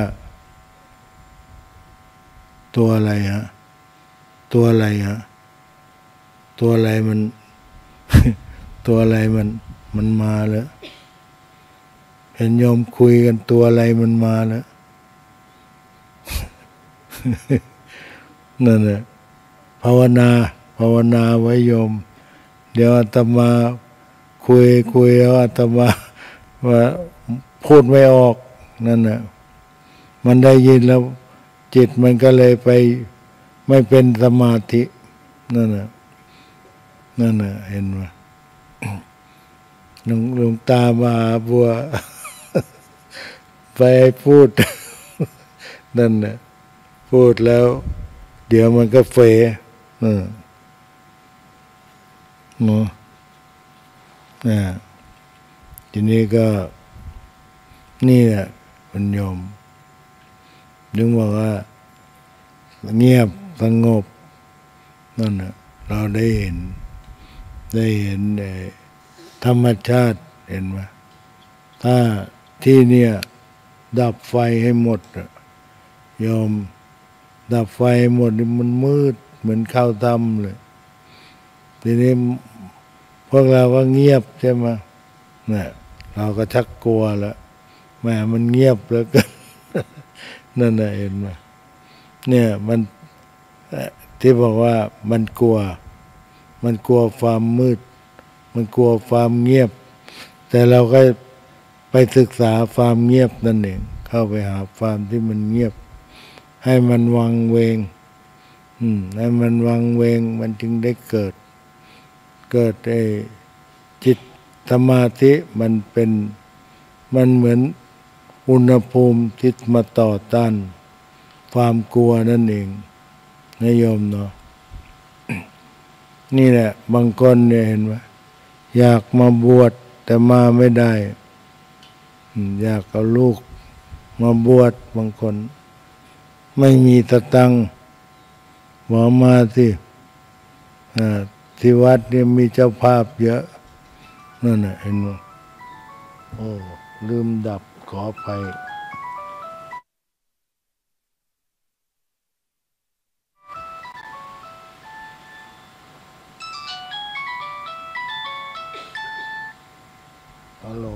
ตัวอะไรฮะตัวอะไรฮะตัวอะไรมัน ตัวอะไรมันมันมาแล้วเห็นโยมคุยกันตัวอะไรมันมาแล้ว นั่นแหละภาวนาภาวนาไว้โยมเดี๋ยวอาตมาคุยคุยแล้วอาตมาว่าพูดไม่ออกนั่นน่ะมันได้ยินแล้วจิตมันก็เลยไปไม่เป็นสมาธินั่นน่ะนั่นน่ะเห็นไหมหลวงหลวงตามาบัว ไปพูด นั่นน่ะพูดแล้วเดี๋ยวมันก็เฟะเนาะนะทีนี้ก็นี่แหละคุณโยมถึงบอกว่าเงียบสงบนั่นนะเราได้เห็นได้เห็นธรรมชาติเห็นไหมถ้าที่เนี่ยดับไฟให้หมดโยมดับไฟหมดมันมืดเหมือนข้าวถ้ำเลยทีนี้พวกเราก็เงียบใช่ไหมเนี่ยเราก็ชักกลัวแล้วแม่มันเงียบแล้วกัน นั่นน่ะเห็นไหมเนี่ยมันที่บอกว่ามันกลัวมันกลัวความมืดมันกลัวความเงียบแต่เราก็ไปศึกษาความเงียบนั่นเองเข้าไปหาความที่มันเงียบให้มันวังเวงอืมให้มันวังเวงมันจึงได้เกิดเกิดไอ้จิตสมาธิมันเป็นมันเหมือนอุณหภูมิที่มาต่อต้านความกลัวนั่นเองนะโยมเนาะ นี่แหละบางคนเนี่ยเห็นไหมอยากมาบวชแต่มาไม่ได้อยากเอาลูกมาบวชบางคนไม่มีตะตังหมอมาสิที่วัดเนี่ยมีเจ้าภาพเยอะนั่นน่ะเห็นไหมโอ้ลืมดับขอไปฮัลโหล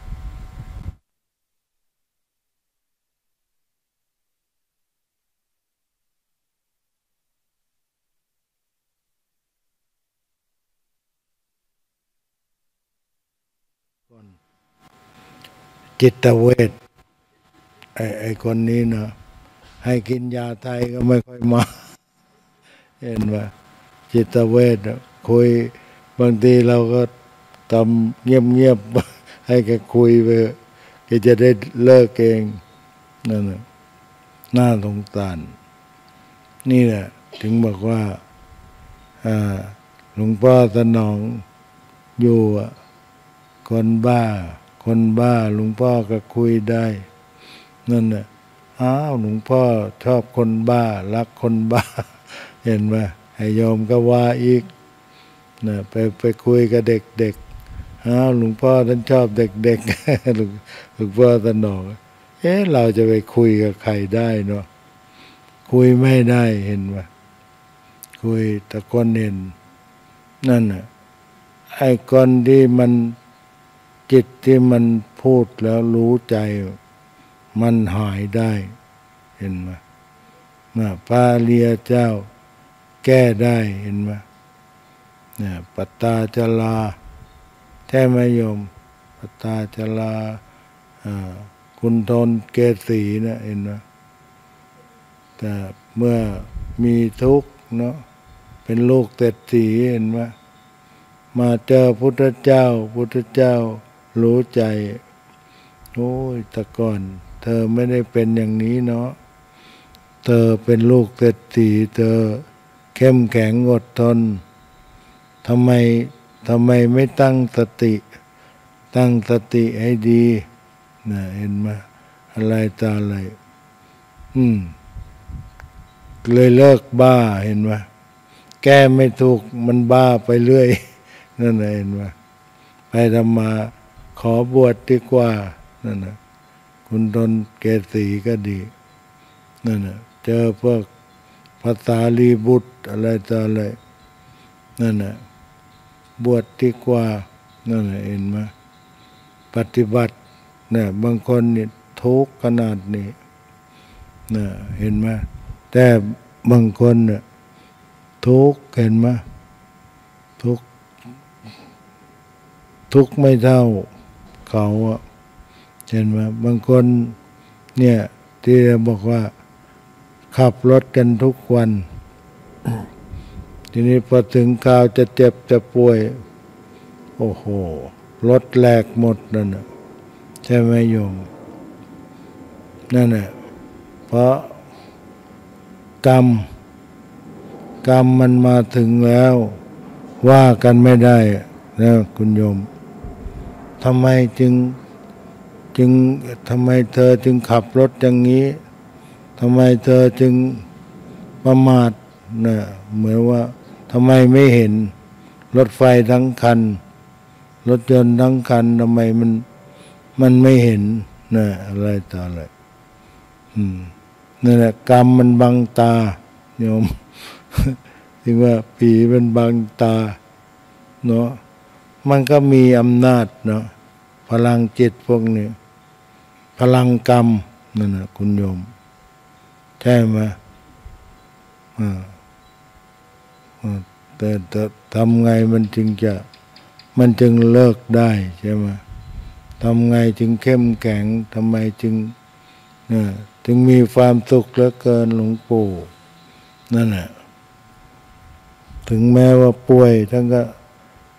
จิตเวชไอ้ไอ้คนนี้นะให้กินยาไทยก็ไม่ค่อยมาเห็นว่าจิตเวชคุยบางทีเราก็ทำเงียบๆให้แกคุยไปแกจะได้เลิกเองนั่นแหละน่าสงสารนี่แหละถึงบอกว่าหลวงพ่อสนองอยู่คนบ้าคนบ้าหลวงพ่อก็คุยได้นั่นแหละอ้าวหลวงพ่อชอบคนบ้ารักคนบ้าเห็นไหมให้โยมก็ว่าอีกนะไปไปคุยกับเด็กๆอ้าวหลวงพ่อท่านชอบเด็กๆ หลวงพ่อสนองเอ๊ะเราจะไปคุยกับใครได้เนาะคุยไม่ได้เห็นไหมคุยแต่คนเห็นนั่นน่ะไอ้คนที่มันจิตที่มันพูดแล้วรู้ใจมันหายได้เห็นไหมนะพระเรียเจ้าแก้ได้เห็นไหมเนี่ยปัตตาจลาแท้ไหมโยมปัตตาจลาคุณทนเกษีนะเห็นไหมแต่เมื่อมีทุกข์เนาะเป็นลูกเศรษฐีเห็นไหมมาเจอพุทธเจ้าพุทธเจ้ารู้ใจโอ้ยแต่ก่อนเธอไม่ได้เป็นอย่างนี้เนาะเธอเป็นลูกเศรษฐีเธอเข้มแข็งอดทนทำไมทำไมไม่ตั้งสติตั้งสติให้ดีนะเห็นไหมอะไรตาอะไรอืมเลยเลิกบ้าเห็นไหมแก้ไม่ถูกมันบ้าไปเรื่อยนั่นเห็นไหมไปทำมาขอบวชดีกว่านั่นนะคุณทนเกษีก็ดีนั่นนะเจอพวกภาษาลีบุตรอะไรต่ออะไรนั่นนะบวชดีกว่านั่นเห็นไหมปฏิบัติเนี่ยบางคนนี่ทุกข์ขนาดนี้น่ะเห็นไหมแต่บางคนเนี่ยทุกข์เห็นไหมทุกข์ทุกข์ไม่เท่าเขาเห็นไหมบางคนเนี่ยที่บอกว่าขับรถกันทุกวันทีนี้พอถึงคราวจะเจ็บจะป่วยโอ้โหรถแหลกหมดนั่นน่ะใช่ไหมโยมนั่นแหละเพราะกรรมกรรมมันมาถึงแล้วว่ากันไม่ได้นะคุณโยมทำไมจึงจึงทำไมเธอจึงขับรถอย่างนี้ทำไมเธอจึงประมาทนะเหมือนว่าทำไมไม่เห็นรถไฟทั้งคันรถยนต์ทั้งคันทำไมมันมันไม่เห็นนะอะไรต่ออะไรอืมนั่นแหละกรรมมันบังตาโยมที่ว่าผีมันบังตาเนาะมันก็มีอำนาจเนาะพลังจิตพวกนี้พลังกรรมนั่นนะคุณโยมใช่ไหมอ่าแต่แต่ทำไงมันจึงจะมันจึงเลิกได้ใช่ไหมทำไงจึงเข้มแข็งทำไมจึงเนี่ยจึงมีความสุขเหลือเกินหลวงปู่นั่นแหละถึงแม้ว่าป่วยท่านก็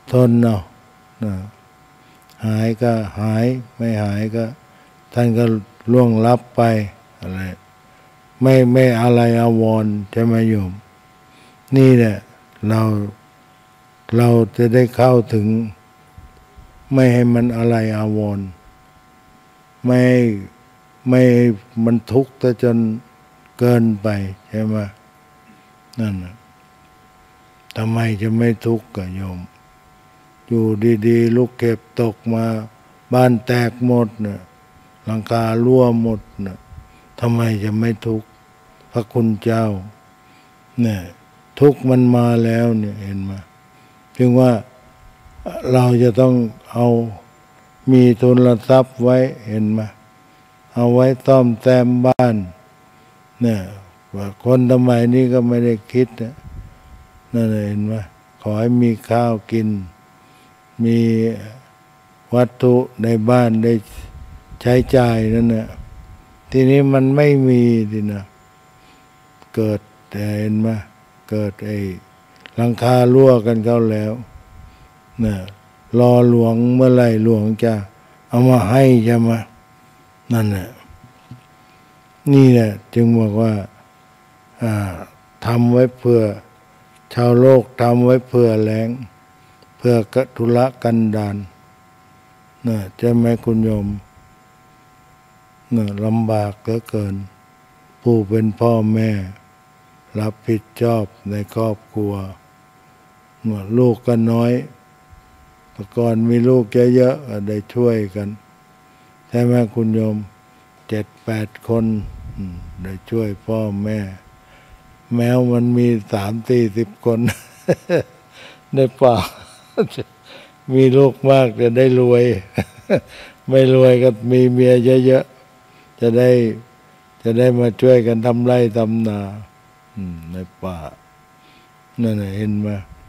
ทนเอานะหายก็หายไม่หายก็ท่านก็ล่วงลับไปอะไรไม่ไม่อะไรอาวรณ์ใช่ไหมโยมนี่แหละเราเราจะได้เข้าถึงไม่ให้มันอะไรอาวรณ์ไม่ไม่มันทุกข์แต่จนเกินไปใช่ไหมนั่นนะทำไมจะไม่ทุกข์กับโยมอยู่ดีๆลูกเก็บตกมาบ้านแตกหมดเนี่ยหลังคารั่วหมดเนี่ยทำไมจะไม่ทุกข์พระคุณเจ้าเนี่ยทุกข์มันมาแล้วเนี่ยเห็นไหมจึงว่าเราจะต้องเอามีทุนทรัพย์ไว้เห็นไหมเอาไว้ซ่อมแซมบ้านเนี่ยว่าคนสมัยนี้ก็ไม่ได้คิดนะนั่นเห็นไหมขอให้มีข้าวกินมีวัตถุในบ้านได้ใช้จ่ายนั่นนะทีนี้มันไม่มีดินะเกิดแต่เห็นไหมเกิดไอ้หลังคารั่วกันเข้าแล้วเนี่ยรอหลวงเมื่อไหร่หลวงจะเอามาให้ใช่ไหมนั่นแหละนี่แหละจึงบอกว่าทำไว้เพื่อชาวโลกทำไว้เพื่อแรงเพื่อกทุรกันดารนะใช่ไหมคุณโยมนะลำบากเหลือเกินผู้เป็นพ่อแม่รับผิดชอบในครอบครัวลูกก็น้อยแต่ก่อนมีลูกเยอะๆได้ช่วยกันใช่ไหมคุณโยมเจ็ดแปดคนได้ช่วยพ่อแม่แมวมันมีสามสี่สิบคนได้เปล่ามีลูกมากจะได้รวยไม่รวยก็มีเมียเยอะๆจะได้จะได้มาช่วยกันทำไร่ทำนาในป่านั่นเห็นไหม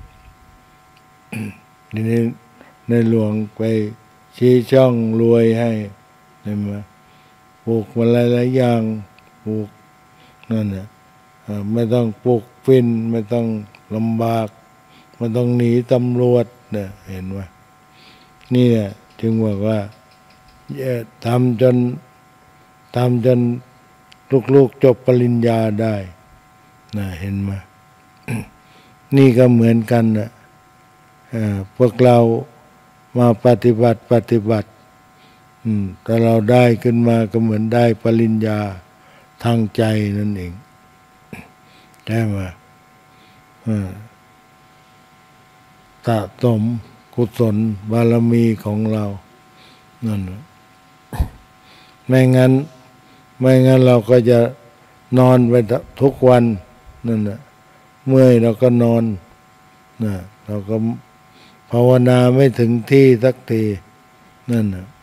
ทีนี้ในหลวงไปชี้ช่องรวยให้เห็นไหมปลูกมาหลายๆอย่างปลูกนั่นเนี่ยไม่ต้องปลูกฟินไม่ต้องลำบากไม่ต้องหนีตำรวจเนี่ยเห็นไหมนี่เนี่ยจึงบอกว่าทำจนทำจนลูกๆจบปริญญาได้นะเห็นไหม นี่ก็เหมือนกันนะพวกเรามาปฏิบัติปฏิบัติแต่เราได้ขึ้นมาก็เหมือนได้ปริญญาทางใจนั่นเองใช่ไหมสะสมกุศลบารมีของเรานั่นไม่งั้นไม่งั้นเราก็จะนอนไปทุกวันนั่นแหละเมื่อยเราก็นอนนะเราก็ภาวนาไม่ถึงที่สักทีนั่นนะ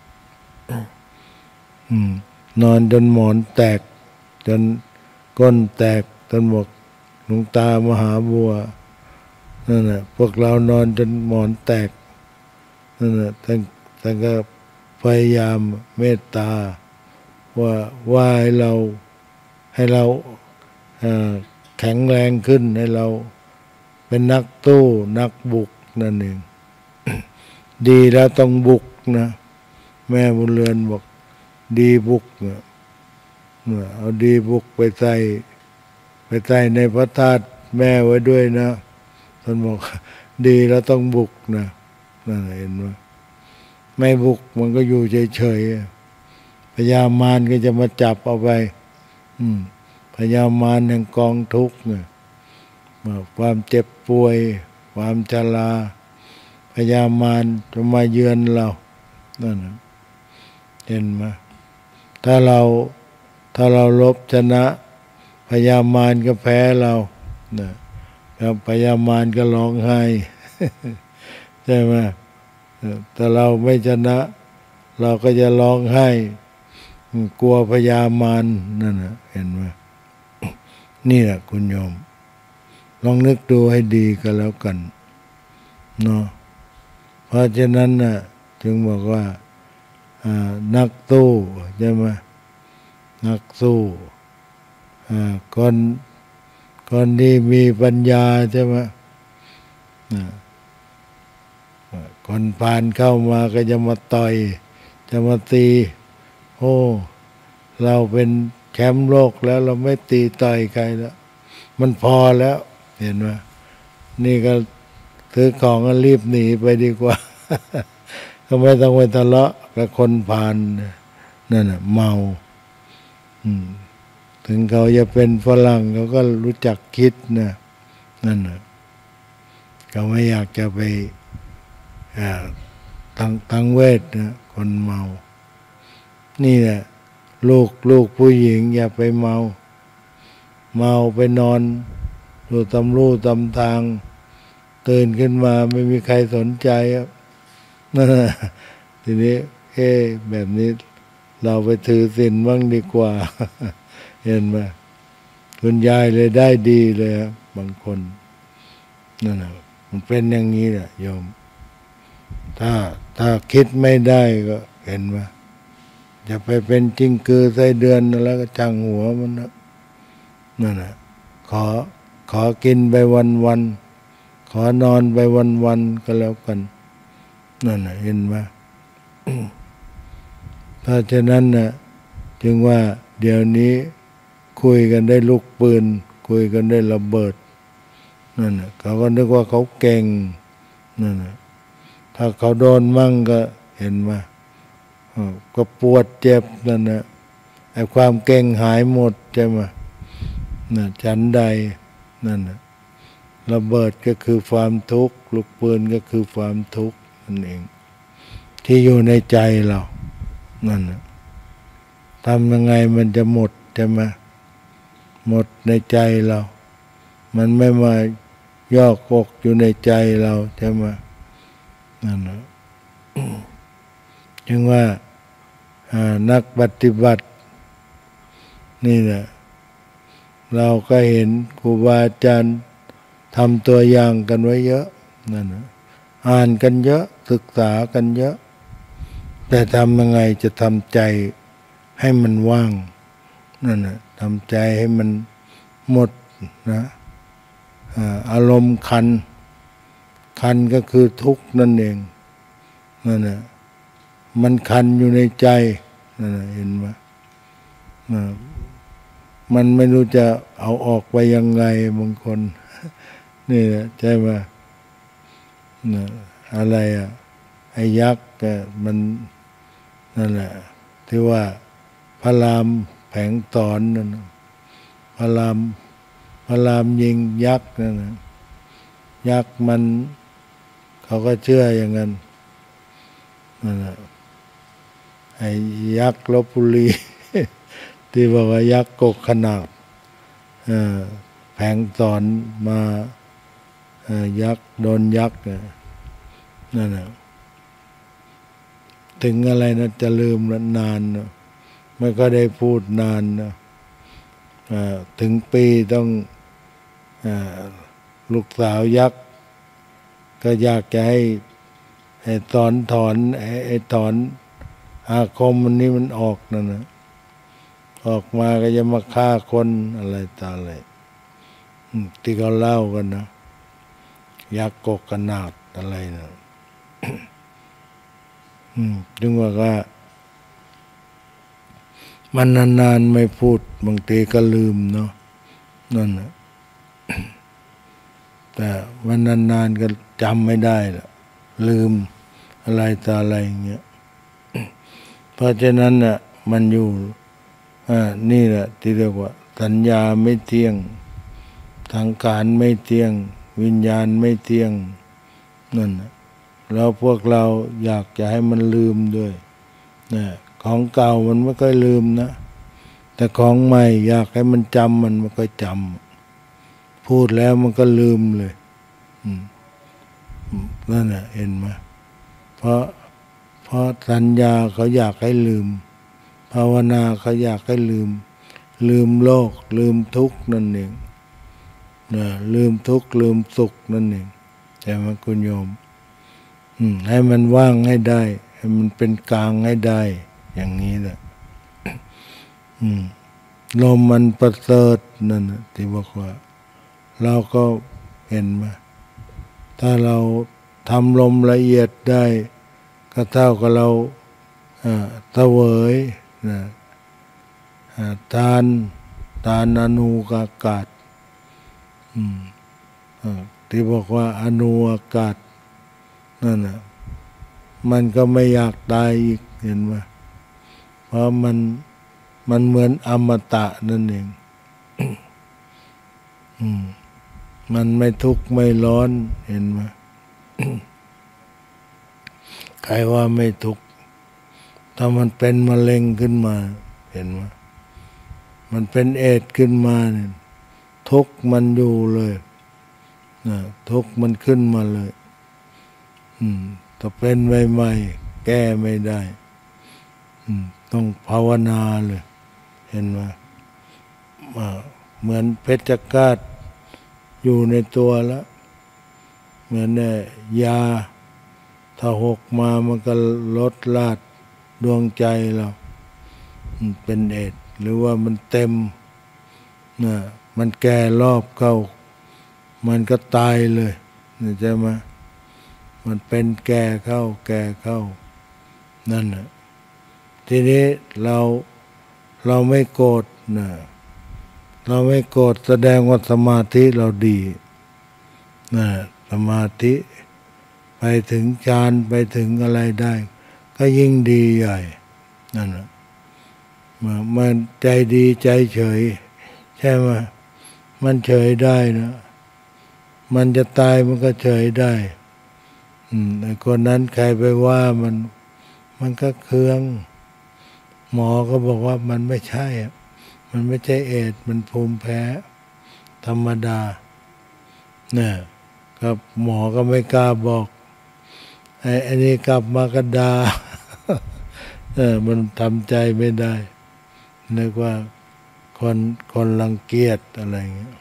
นอนจนหมอนแตกจนก้นแตกจนบอกหลวงตามหาบัวนั่นแหละพวกเรานอนจนหมอนแตกนั่นแหละท่านท่านก็พยายามเมตตาว่าว่าให้เราให้เราแข็งแรงขึ้นให้เราเป็นนักตู้นักบุกนั่นเอง ดีแล้วต้องบุกนะแม่บุญเรือนบอกดีบุกเนี่ยเอาดีบุกไปใส่ไปใส่ในพระธาตุแม่ไว้ด้วยนะท่านบอกดีแล้วต้องบุกนะนั่นเห็นไหมไม่บุกมันก็อยู่เฉยๆพญามารก็จะมาจับเอาไปพญามารแห่งกองทุกข์เนี่ยความเจ็บป่วยความชราพญามารจะมาเยือนเรานั่นเห็นไหมถ้าเราถ้าเราลบชนะพญามารก็แพ้เราเนี่ยพญามารก็ร้องไห้ใช่ไหมแต่เราไม่ชนะเราก็จะร้องไห้กลัวพญามารนั่นนะเห็นไหมนี่แหละคุณโยมลองนึกดูให้ดีก็แล้วกันเนาะเพราะฉะนั้นน่ะจึงบอกว่านักสู้ใช่ไหมนักสู้คนคนที่มีปัญญาใช่ไหมคนพาลเข้ามาก็จะมาต่อยจะมาตีโอ้เราเป็นแชมป์โลกแล้วเราไม่ตีต่อยใครแล้วมันพอแล้วเห็นไหมนี่ก็ซื้อของก็รีบหนีไปดีกว่า ก็ไม่ต้องไปทะเลาะกับคนพาลนั่นน่ะเมาถึงเขาจะเป็นฝรั่งเขาก็รู้จักคิดนะนั่นน่ะเขาไม่อยากจะไปทั้งทั้งเวทนะคนเมานี่แหละลูกลูกผู้หญิงอย่าไปเมาเมาไปนอนดูตำรูตำทางตื่นขึ้นมาไม่มีใครสนใจนั่นแหละทีนี้เอ๊ะแบบนี้เราไปถือศีลบ้างดีกว่า เห็นไหมคุณยายเลยได้ดีเลยครับบางคนนั่นแหละมันเป็นอย่างนี้แหละโยมถ้าถ้าคิดไม่ได้ก็เห็นว่าจะไปเป็นจิ้งกือไส้เดือนแล้วก็ช่างหัวมันนะนั่นแหละขอขอกินไปวันวันขอนอนไปวันวันก็แล้วกันนั่นแหละเห็นไหม เพราะฉะนั้นนะจึงว่าเดี๋ยวนี้คุยกันได้ลูกปืนคุยกันได้ระเบิดนั่นนะเขาก็นึกว่าเขาเก่งนั่นนะถ้าเขาโดนมั่งก็เห็นว่าก็ปวดเจ็บนั่นนะไอ้ความเก่งหายหมดใช่ไหมนั่นฉันใดนั่นนะระเบิดก็คือความทุกข์ลูกปืนก็คือความทุกข์นั่นเองที่อยู่ในใจเรานั่นนะทำยังไงมันจะหมดใช่ไหมหมดในใจเรามันไม่มายอกอกอยู่ในใจเราใช่ไหมนั่นนะจึงว่านักปฏิบัตินี่แหละเราก็เห็นครูบาอาจารย์ทำตัวอย่างกันไว้เยอะนั่นนะอ่านกันเยอะศึกษากันเยอะแต่ทำยังไงจะทำใจให้มันว่างนั่นนะทำใจให้มันหมดนะอารมณ์คันคันก็คือทุกข์นั่นเองนั่นนะมันคันอยู่ในใจนั่นนะเห็นไหมมันไม่รู้จะเอาออกไปยังไงบางคนนี่แหละใช่ไหมอะไรอ่ะไอ้ยักษ์มันนั่นแหละที่ว่าพระรามแผงตอนนั่นพระรามพระรามยิงยักษ์นั่นนะยักษ์มันเขาก็เชื่ออย่างนั้นนั่นแหละไอ้ยักษ์ลพบุรี ที่บอกว่ายักษ์กกขนาดแผงตอนมายักษ์โดนยักษ์นั่นแหละถึงอะไรนะจะลืมนานนะไม่ก็ได้พูดนานนะถึงปีต้องลูกสาวยักษ์ก็อยากจะให้ให้ถอนถอนไอ้ถอนอาคมมันนี้มันออกนั่นนะออกมาก็จะมาฆ่าคนอะไรต่ออะไรที่เขาเล่ากันนะยักษ์กกขนาดอะไรนะจึงว่าว่ามันนานๆไม่พูดบางทีก็ลืมเนาะนั่นนะแต่วันนานๆก็จำไม่ได้ละลืมอะไรต่ออะไรอย่างเงี้ยเพราะฉะนั้นน่ะมันอยู่อ่านี่แหละที่เรียกว่าสัญญาไม่เที่ยงสังขารไม่เที่ยงวิญญาณไม่เที่ยงนั่นนะแล้วพวกเราอยากจะให้มันลืมด้วยนะของเก่ามันไม่ค่อยลืมนะแต่ของใหม่อยากให้มันจำมันไม่ค่อยจำพูดแล้วมันก็ลืมเลยนั่นแหละเห็นไหมเพราะเพราะสัญญาเขาอยากให้ลืมภาวนาเขาอยากให้ลืมลืมโลกลืมทุกข์นั่นเองนะลืมทุกข์ลืมสุขนั่นเองแต่ว่าคุณโยมให้มันว่างให้ได้ให้มันเป็นกลางให้ได้อย่างนี้แหละลมมันประเสริฐนั่นที่บอกว่าเราก็เห็นมาถ้าเราทำลมละเอียดได้ก็เท่ากับเราเสวยนะทานทานอนูอากาศที่บอกว่าอนูอากาศนั่นน่ะมันก็ไม่อยากตายอีกเห็นไหมเพราะมันมันเหมือนอมตะนั่นเองมันไม่ทุกข์ไม่ร้อนเห็นไหมใครว่าไม่ทุกข์ถ้ามันเป็นมะเร็งขึ้นมาเห็นไหมมันเป็นเอดส์ขึ้นมาเนี่ยทุกข์มันอยู่เลยนะทุกข์มันขึ้นมาเลยอืมถ้าเป็นใหม่ๆแก้ไม่ได้อืมต้องภาวนาเลยเห็นไหมเหมือนเพชฌฆาตอยู่ในตัวแล้วเหมือนเนี่ยยาถ้าหกมามันก็ลดลาดดวงใจเราเป็นเอดส์หรือว่ามันเต็มนะมันแก่รอบเข้ามันก็ตายเลยนี่ใช่ไหมมันเป็นแก่เข้าแก่เข้านั่นแหละทีนี้เราเราไม่โกรธนะเราไม่โกรธแสดงว่าสมาธิเราดีนะสมาธิไปถึงฌานไปถึงอะไรได้ก็ยิ่งดีใหญ่นั่นแหละมันใจดีใจเฉยใช่ไหมมันเฉยได้นะมันจะตายมันก็เฉยได้อืมไอ้คนนั้นใครไปว่ามันมันก็เคืองหมอก็บอกว่ามันไม่ใช่มันไม่ใช่เอดส์มันภูมิแพ้ธรรมดาเนี่ยครับหมอก็ไม่กล้าบอกไอ้อันนี้กลับมากระดา เออมันทำใจไม่ได้นึกว่าคนคนรังเกียจอะไรเงี้ย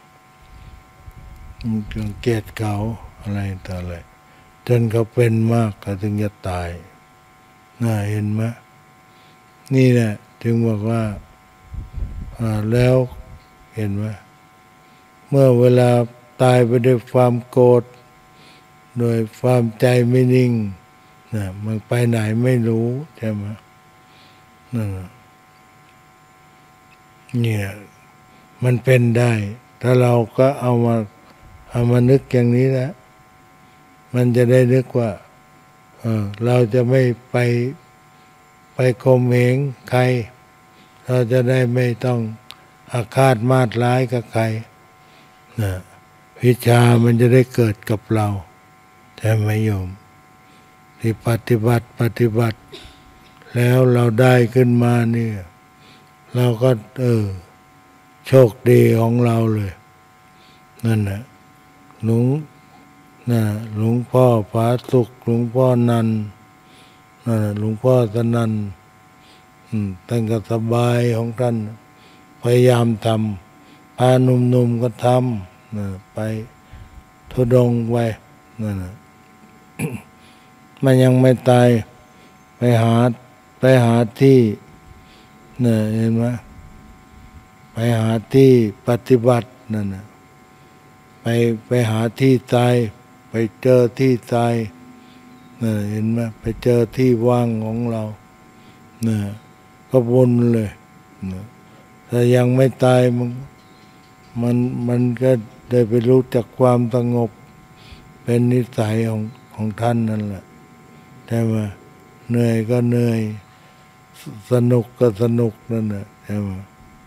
รังเกียจเขาอะไรต่ออะไรจนเขาเป็นมากเขาถึงจะตายน่าเห็นไหมนี่แหละจึงบอกว่าแล้วเห็นไหมเมื่อเวลาตายไปด้วยความโกรธโดยความใจไม่นิ่งนะมันไปไหนไม่รู้ใช่ไหมนั่นเนี่ยมันเป็นได้ถ้าเราก็เอามาเอามานึกอย่างนี้นะมันจะได้นึกว่าเออเราจะไม่ไปไปข่มเหงใครเราจะได้ไม่ต้องอาฆาตมาตร้ายกับใครนะวิชามันจะได้เกิดกับเราใช่ไหมโยมที่ปฏิบัติปฏิบัติแล้วเราได้ขึ้นมาเนี่ยเราก็เออโชคดีของเราเลยนั่นแหละหลวงนะหลวงพ่อผาสุกหลวงพ่อนันนั่นแหละหลวงพ่อสนันท่านก็สบายของท่านพยายามทำพาหนุ่มๆก็ทำนะไปทุดงไปนั่นแหละ มันยังไม่ตายไปหาไปหาที่เนี่ยเห็นไหมไปหาที่ปฏิบัตินั่นนะไปไปหาที่ตายไปเจอที่ตายเนี่ยเห็นไหมไปเจอที่ว่างของเราเนี่ยก็วนเลยเนี่ยถ้ายังไม่ตายมันมันมันก็ได้ไปรู้จักความสงบเป็นนิสัยของของท่านนั่นแหละใช่ไหมเหนื่อยก็เหนื่อยสนุกก็สนุกนั่นแหละใช่ไหม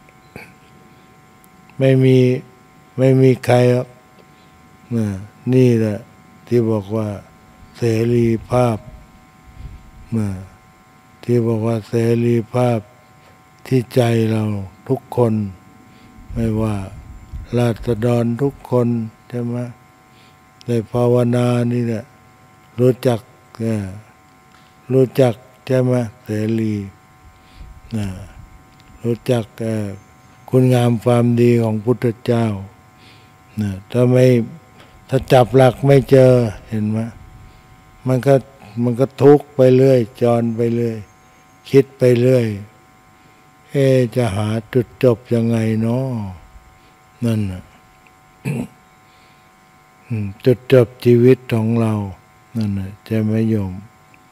ไม่มีไม่มีใครนี่นี่แหละที่บอกว่าเสรีภาพนะที่บอกว่าเสรีภาพที่ใจเราทุกคนไม่ว่าราษฎรทุกคนใช่ไหมในภาวนานี่แหละรู้จักรู้จักใช่ไหมเสรีนะรู้จักคุณงามความดีของพุทธเจ้านะถ้าไม่ถ้าจับหลักไม่เจอเห็นไหมมันก็มันก็ทุกข์ไปเรื่อยจรไปเรื่อยคิดไปเรื่อยเอ๊ะจะหาจุดจบยังไงเนาะนั่นน่ะจุดจบชีวิตของเรานั่นน่ะใช่ไหมโยม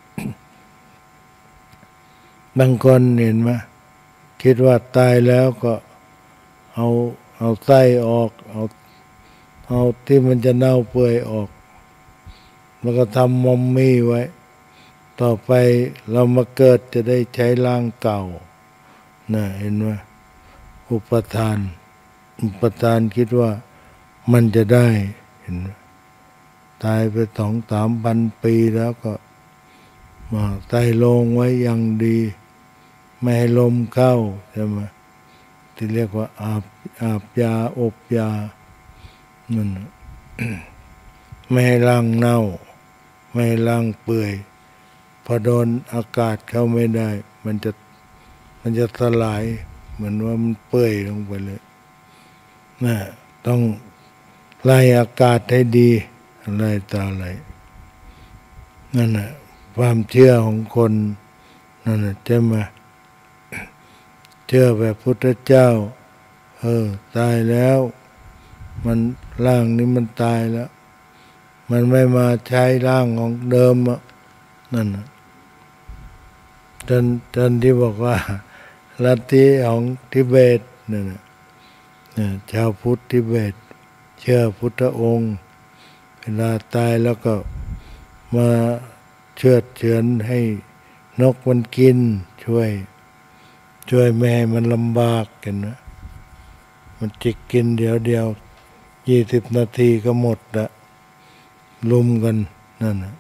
บางคนเห็นไหมคิดว่าตายแล้วก็เอาเอาไส้ออกเอาเอาที่มันจะเน่าเปื่อยออกแล้วก็ทำมอมมี่ไว้ ต่อไปเรามาเกิดจะได้ใช้ร่างเก่านะเห็นไหมอุปทานอุปทานคิดว่ามันจะได้เห็นไหมตายไปสองสามพันปีแล้วก็มาใส่โลงไว้อย่างดีไม่ให้ลมเข้าใช่ไหมที่เรียกว่าอาบอาบยาอบยานั่น ไม่ให้ร่างเน่าไม่ให้ร่างเปื่อยพอโดนอากาศเข้าไม่ได้มันจะมันจะสลายเหมือนว่ามันเปื่อยลงไปเลยนะต้องไล่อากาศให้ดีอะไรต่ออะไรนั่นแหละความเชื่อของคนนั่นแหละใช่ไหมเชื่อแบบพุทธเจ้าเออตายแล้วมันร่างนี้มันตายแล้วมันไม่มาใช้ร่างของเดิมอ่ะนั่นน่ะจนจนที่บอกว่าลัทธิของทิเบตนั่นน่ะชาวพุทธทิเบตเชื่อพุทธองค์เวลาตายแล้วก็มาเชือดเฉือนให้นกมันกินช่วยช่วยไม่ให้มันลำบากกันนะมันจิกกินเดี๋ยวเดียวยี่สิบนาทีก็หมดละลุมกันนั่นนะ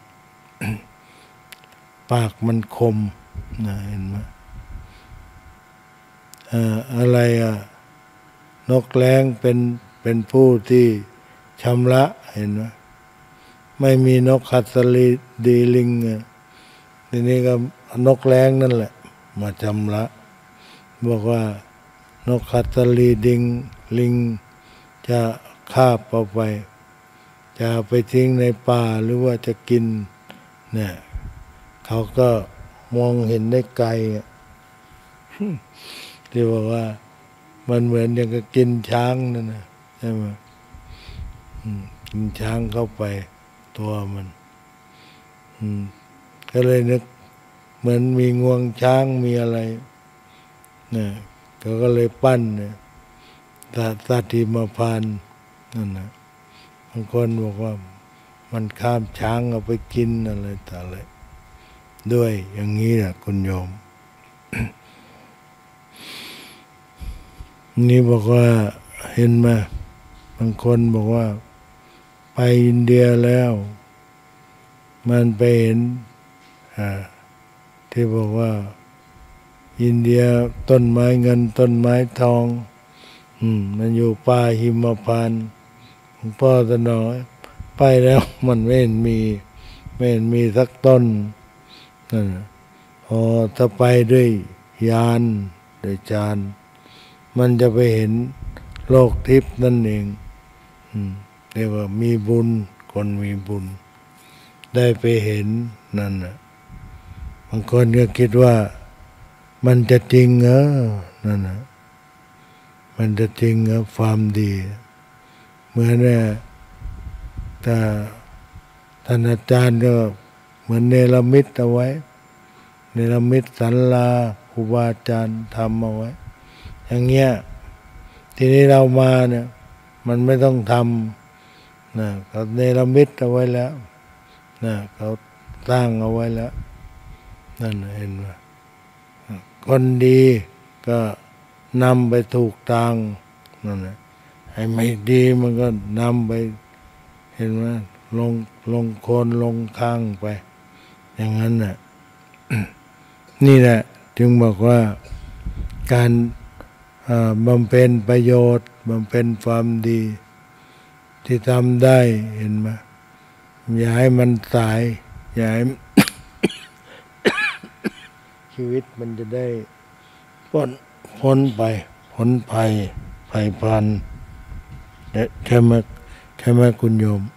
ปากมันคมนะเห็นไหมอะไรอ่ะนกแร้งเป็นเป็นผู้ที่ชำระเห็นไหมไม่มีนกขัดสลีดีลิงทีนี้ก็นกแร้งนั่นแหละมาชำระบอกว่านกขัดสลีดิงลิงจะคาบเอาไปจะไปทิ้งในป่าหรือว่าจะกินเนี่ยเขาก็มองเห็นได้ไกลที่บอกว่ามันเหมือนอย่างกับกินช้างนั่นนะใช่ไหมกินช้างเข้าไปตัวมันก็เลยนึกเหมือนมีงวงช้างมีอะไรเนี่ยเขาก็เลยปั้นเนี่ยสัตถิมาพานนั่นนะบางคนบอกว่ามันข้ามช้างเอาไปกินอะไรต่ออะไรด้วยอย่างนี้แหละคุณโยม นี่บอกว่าเห็นไหมบางคนบอกว่าไปอินเดียแล้วมันไปเห็นที่บอกว่าอินเดียต้นไม้เงินต้นไม้ทองอืมมันอยู่ป่าหิมพานต์หลวงพ่อตะน้อยไปแล้วมันไม่เห็นมีไม่เห็นมีสักต้นนั่นพอถ้าไปด้วยยานด้วยจานมันจะไปเห็นโลกทิพย์นั่นเองเรียกว่ามีบุญคนมีบุญได้ไปเห็นนั่นน่ะบางคนก็คิดว่ามันจะจริงเหรอนั่นน่ะมันจะจริงเหรอความดีเหมือนเนี่ยแต่ท่านอาจารย์ก็เหมือนเนรมิตเอาไว้เนรมิตศาลาครูบาอาจารย์ทำเอาไว้อย่างเงี้ยทีนี้เรามาเนี่ยมันไม่ต้องทำนะเขาเนรมิตเอาไว้แล้วนะเขาสร้างเอาไว้แล้วนั่นเห็นไหมคนดีก็นำไปถูกทางนั่นแหละไอ้ไม่ดีมันก็นำไปเห็นไหมลงลงโคนลงข้างไปอย่างนั้นน่ะ นี่แหละจึงบอกว่าการบำเพ็ญประโยชน์บำเพ็ญความดีที่ทำได้เห็นไหมอย่าให้มันสายอย่าให้ ชีวิตมันจะได้พ้นพ้นไปพ้นภัยภัยพันใช่ไหมใช่ไหมคุณโยม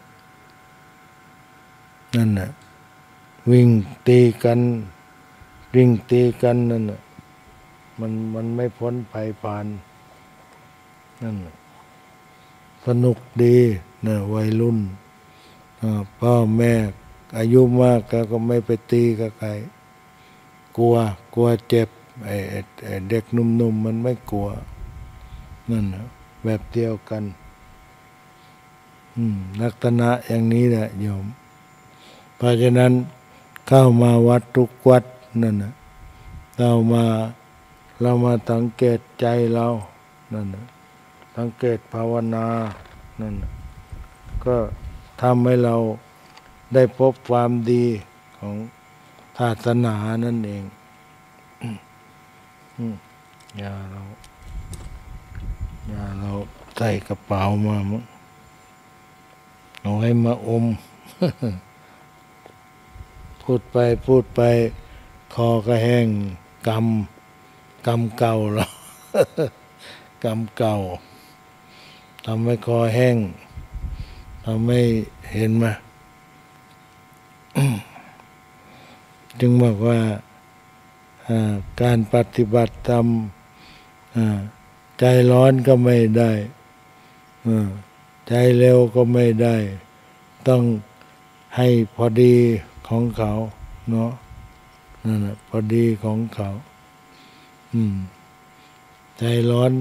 นั่นน่ะวิ่งตีกันวิ่งตีกันนั่นน่ะมันมันไม่พ้นภัยพันนั่นสนุกดีนะวัยรุ่นพ่อแม่อายุมากก็ไม่ไปตีกับใครกลัวกลัวเจ็บไอ้ไอ้เด็กหนุ่มๆมันไม่กลัวนั่นนะแบบเดียวกันอืมลักษณะอย่างนี้แหละโยมเพราะฉะนั้นเข้ามาวัดทุกวัดนั่นนะเรามาเรามาสังเกตใจเรานั่นนะสังเกตภาวนานั่นนะก็ทำให้เราได้พบความดีของศาสนานั่นเองอย่าเราอย่าเราใส่กระเป๋ามามั้งเอาให้มาอม พูดไปพูดไปคอก็แห้งกำกำเก่าแล้ว กำเก่าทำให้คอแห้งทำให้เห็นมา จึงบอกว่าการปฏิบัติธรรมใจร้อนก็ไม่ได้ใจเร็วก็ไม่ได้ ต้องให้พอดีของเขาเนาะนั่นแหละพอดีของเขาอืมใจร้อน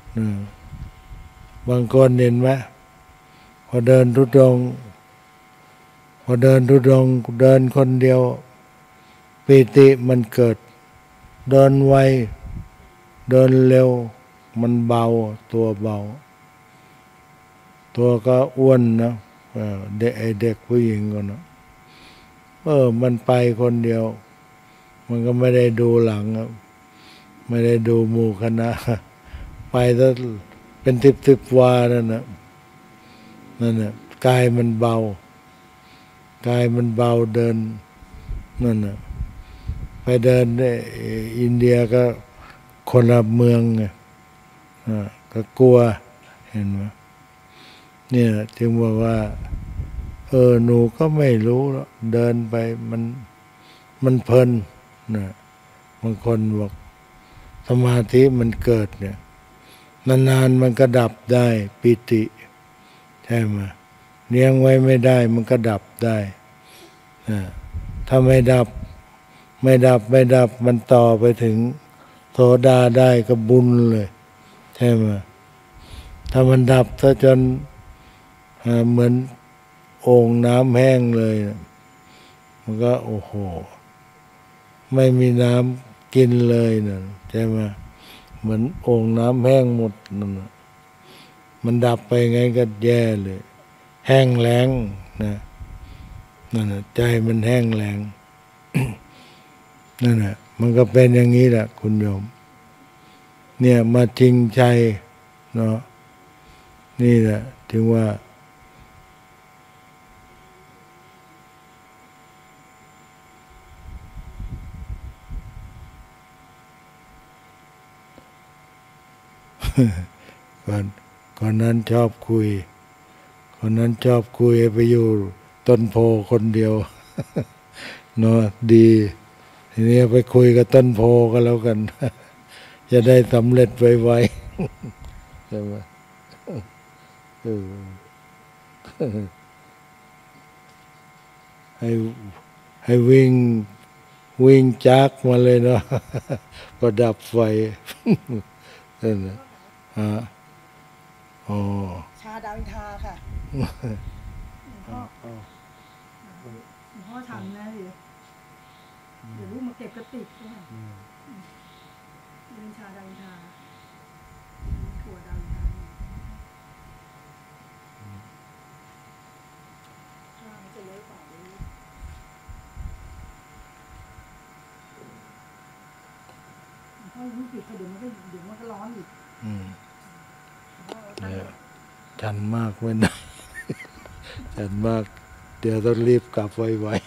บางคนเห็นไหมพอเดินทุดงค์พอเดินทุดงค์เดินคนเดียวปิติมันเกิดเดินไวเดินเร็วมันเบาตัวเบาตัวก็อ้วนนะเด็กไอเด็กผู้หญิงก็นะเออมันไปคนเดียวมันก็ไม่ได้ดูหลังไม่ได้ดูหมู่คณะไปแล้วเป็นทิพย์ทิพย์วานั่นนะนั่นน่ะกายมันเบากายมันเบาเดินนั่นน่ะไปเดินอินเดียก็คนละเมืองไงก็กลัวเห็นไหมเนี่ยจึงบอกว่าเออหนูก็ไม่รู้แล้วเดินไปมันมันเพลินนะบางคนบอกสมาธิมันเกิดเนี่ยนานๆมันก็ดับได้ปิติใช่ไหมเลี้ยงไว้ไม่ได้มันก็ดับได้ถ้าไม่ดับไม่ดับไม่ดับมันต่อไปถึงโสดาได้ก็บุญเลยใช่ไหมถ้ามันดับซะจนเหมือนโอ่งน้ำแห้งเลยมันก็โอ้โหไม่มีน้ำกินเลยนะใช่ไหมเหมือนโอ่งน้ำแห้งหมดนั่นมันดับไปไงก็แย่เลยแห้งแล้งนะนั่นน่ะใจมันแห้งแล้ง นั่นน่ะมันก็เป็นอย่างนี้แหละคุณโยมเนี่ยมาจริงใจเนาะนี่แหละถึงว่า ก่อนก่อนนั้นชอบคุยคนนั้นชอบคุยไปอยู่ต้นโพคนเดียว เนาะดีทีนี้ไปคุยกับต้นโพก็แล้วกัน จะได้สำเร็จไวๆ ใช่ไหมให้ให้วิ่งวิ่งจักมาเลยเนาะ ประดับไฟ นั่นนะฮะอ๋อชาดาวินทาค่ะหลวงพ่อหลวงพ่อทำนะเดี๋ยวเดี๋ยวลูกมาเก็บกระติกด้วยเป็นชาดาวินทาถั่วดาวินทาข้าวจะเยอะกว่านี้หลวงพ่อลูกปิดเดี๋ยวมันก็เดี๋ยวมันก็ร้อนอีกอืมเนี่ยฉันมากไม่ได้ ฉันมากเดี๋ยวต้องรีบกลับไวๆ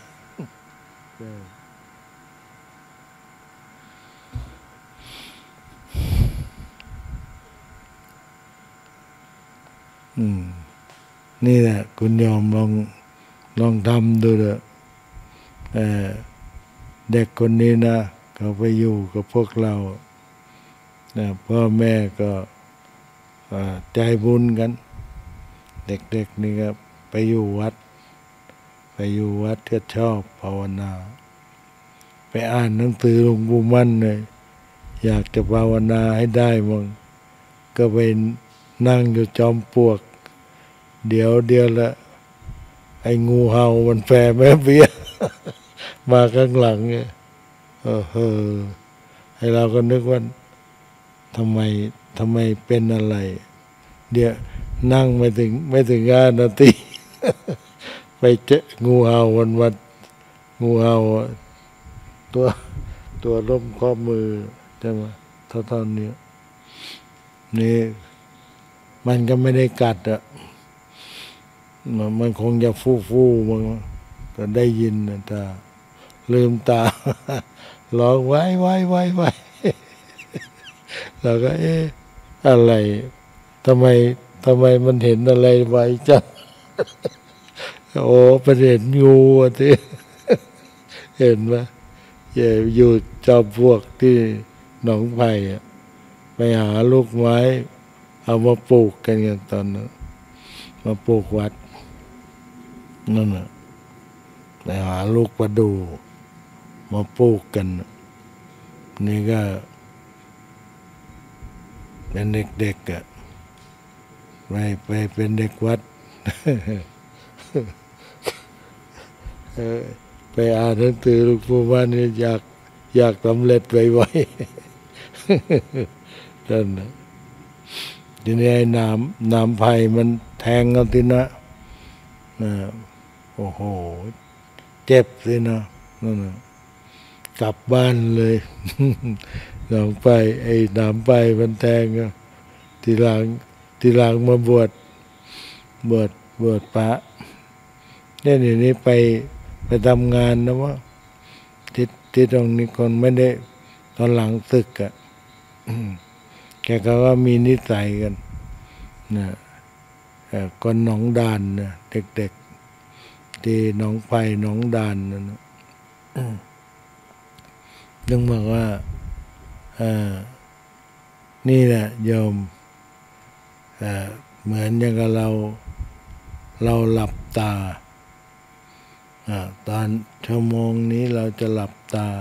อืมนี่แหละคุณยอมลองลองทำดูเถอะเอ่อเด็กคนนี้นะเขาไปอยู่กับพวกเรานะพ่อแม่ก็ใจบุญกันเด็กๆนี่ก็ไปอยู่วัดไปอยู่วัดก็ชอบภาวนาไปอ่านหนังสือหลวงปู่มั่นเลยอยากจะภาวนาให้ได้มั่งก็ไปนั่งอยู่จอมปลวกเดี๋ยวเดียวละไอ้งูเห่ามันแผ่แม่เบี้ย มาข้างหลังเนี่ยเออเออให้เราก็นึกว่าทำไมทำไมเป็นอะไร เดี๋ยวนั่งไม่ถึงไม่ถึงห้านาที ไปเจองูเห่าวันวันงูเห่าตัวตัวล้มข้อมือใช่ไหมเท่าเท่านี้นี่มันก็ไม่ได้กัดอ่ะมันคงจะฟู่ฟู่มั้งแต่ได้ยินนะแต่ลืมตา ร้องไว้ไว้ไว้ไว้ แล้วก็เอ๊ะอะไรทำไมทำไมมันเห็นอะไรไวจัง โอ้ประเห็นงูอ่ะที่ เห็นไหมอย่าอยู่จอมปลวกที่หนองไผ่อะไปหาลูกไม้เอามาปลูกกันกันตอนนั้นมาปลูกวัดนั่นน่ะไปหาลูกประดู่มาปลูกกันนี่ก็เป็นเด็กๆอ่ะไปไปเป็นเด็กวัด ไปอ่านหนังสือหลวงปู่มั่นนี่อยากอยากสำเร็จไวๆนั่นนะทีนี้ไอ้น้ำน้ำไผ่มันแทงเอาทีนะนะโอ้โหเจ็บสินะนั่นนะกลับบ้านเลย น้ำไปไอ้น้ำไปมันแทงอ่ะทีหลังทีหลังมาบวชบวชบวชพระเนี่ยเดี๋ยวนี้ไปไปทำงานนะว่าที่ที่ตรงนี้คนไม่ได้ตอนหลังศึกอ่ะ แกก็ว่ามีนิสัยกันนะคนหนองดานนะเด็กๆที่หนองไผ่หนองดานนะ ยังบอกว่านี่แหละโยมเหมือนอย่างกับเราเราหลับตาตอนชั่วโมงนี้เราจะหลับตา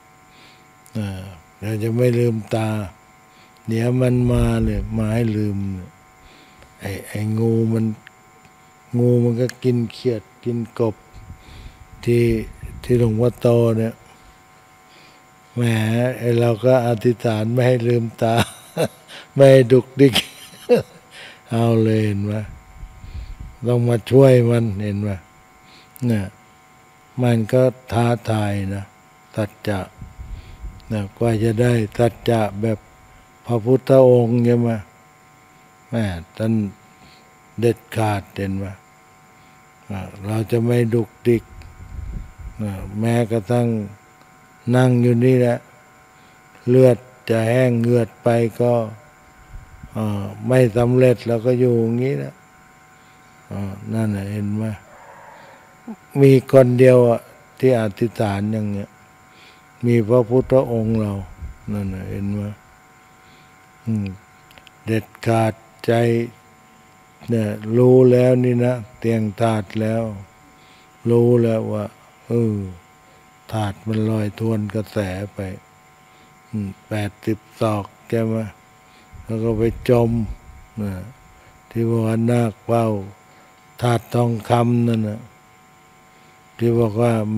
เราจะไม่ลืมตาเดี๋ยวมันมาเลยมาให้ลืมไอ้ไอ้งูมันงูมันก็กินเขียดกินกบที่ที่หลวงพ่อโตเนี่ยแหมไอ้เราก็อธิษฐานไม่ให้ลืมตา ไม่ให้ดุกดิก เอาเลยเห็นไหมต้องมาช่วยมันเห็นไหมเนี่ยมันก็ท้าทายนะสัจจะนะกว่าจะได้สัจจะแบบพระพุทธองค์ใช่ไหมแม่ท่านเด็ดขาดเห็นไหมเราจะไม่ดุกดิกแม้กระทั่งนั่งอยู่นี่แหละเลือดจะแห้งเงือดไปก็ไม่สำเร็จเราก็อยู่อย่างนี้นะนั่นแหละเห็นไหมมีคนเดียวที่อธิษฐานอย่างเงี้ยมีพระพุทธองค์เรานั่นแหละเห็นไหมเด็ดขาดใจเนี่ยรู้แล้วนี่นะเตียงธาตุแล้วรู้แล้วว่าเออธาตุมันลอยทวนกระแสไปแปดสิบศอกใช่ไหมแล้วก็ไปจมนะที่บอกว่านาคเป้าธาตุทองคำนั่นนะที่บอกว่าแหม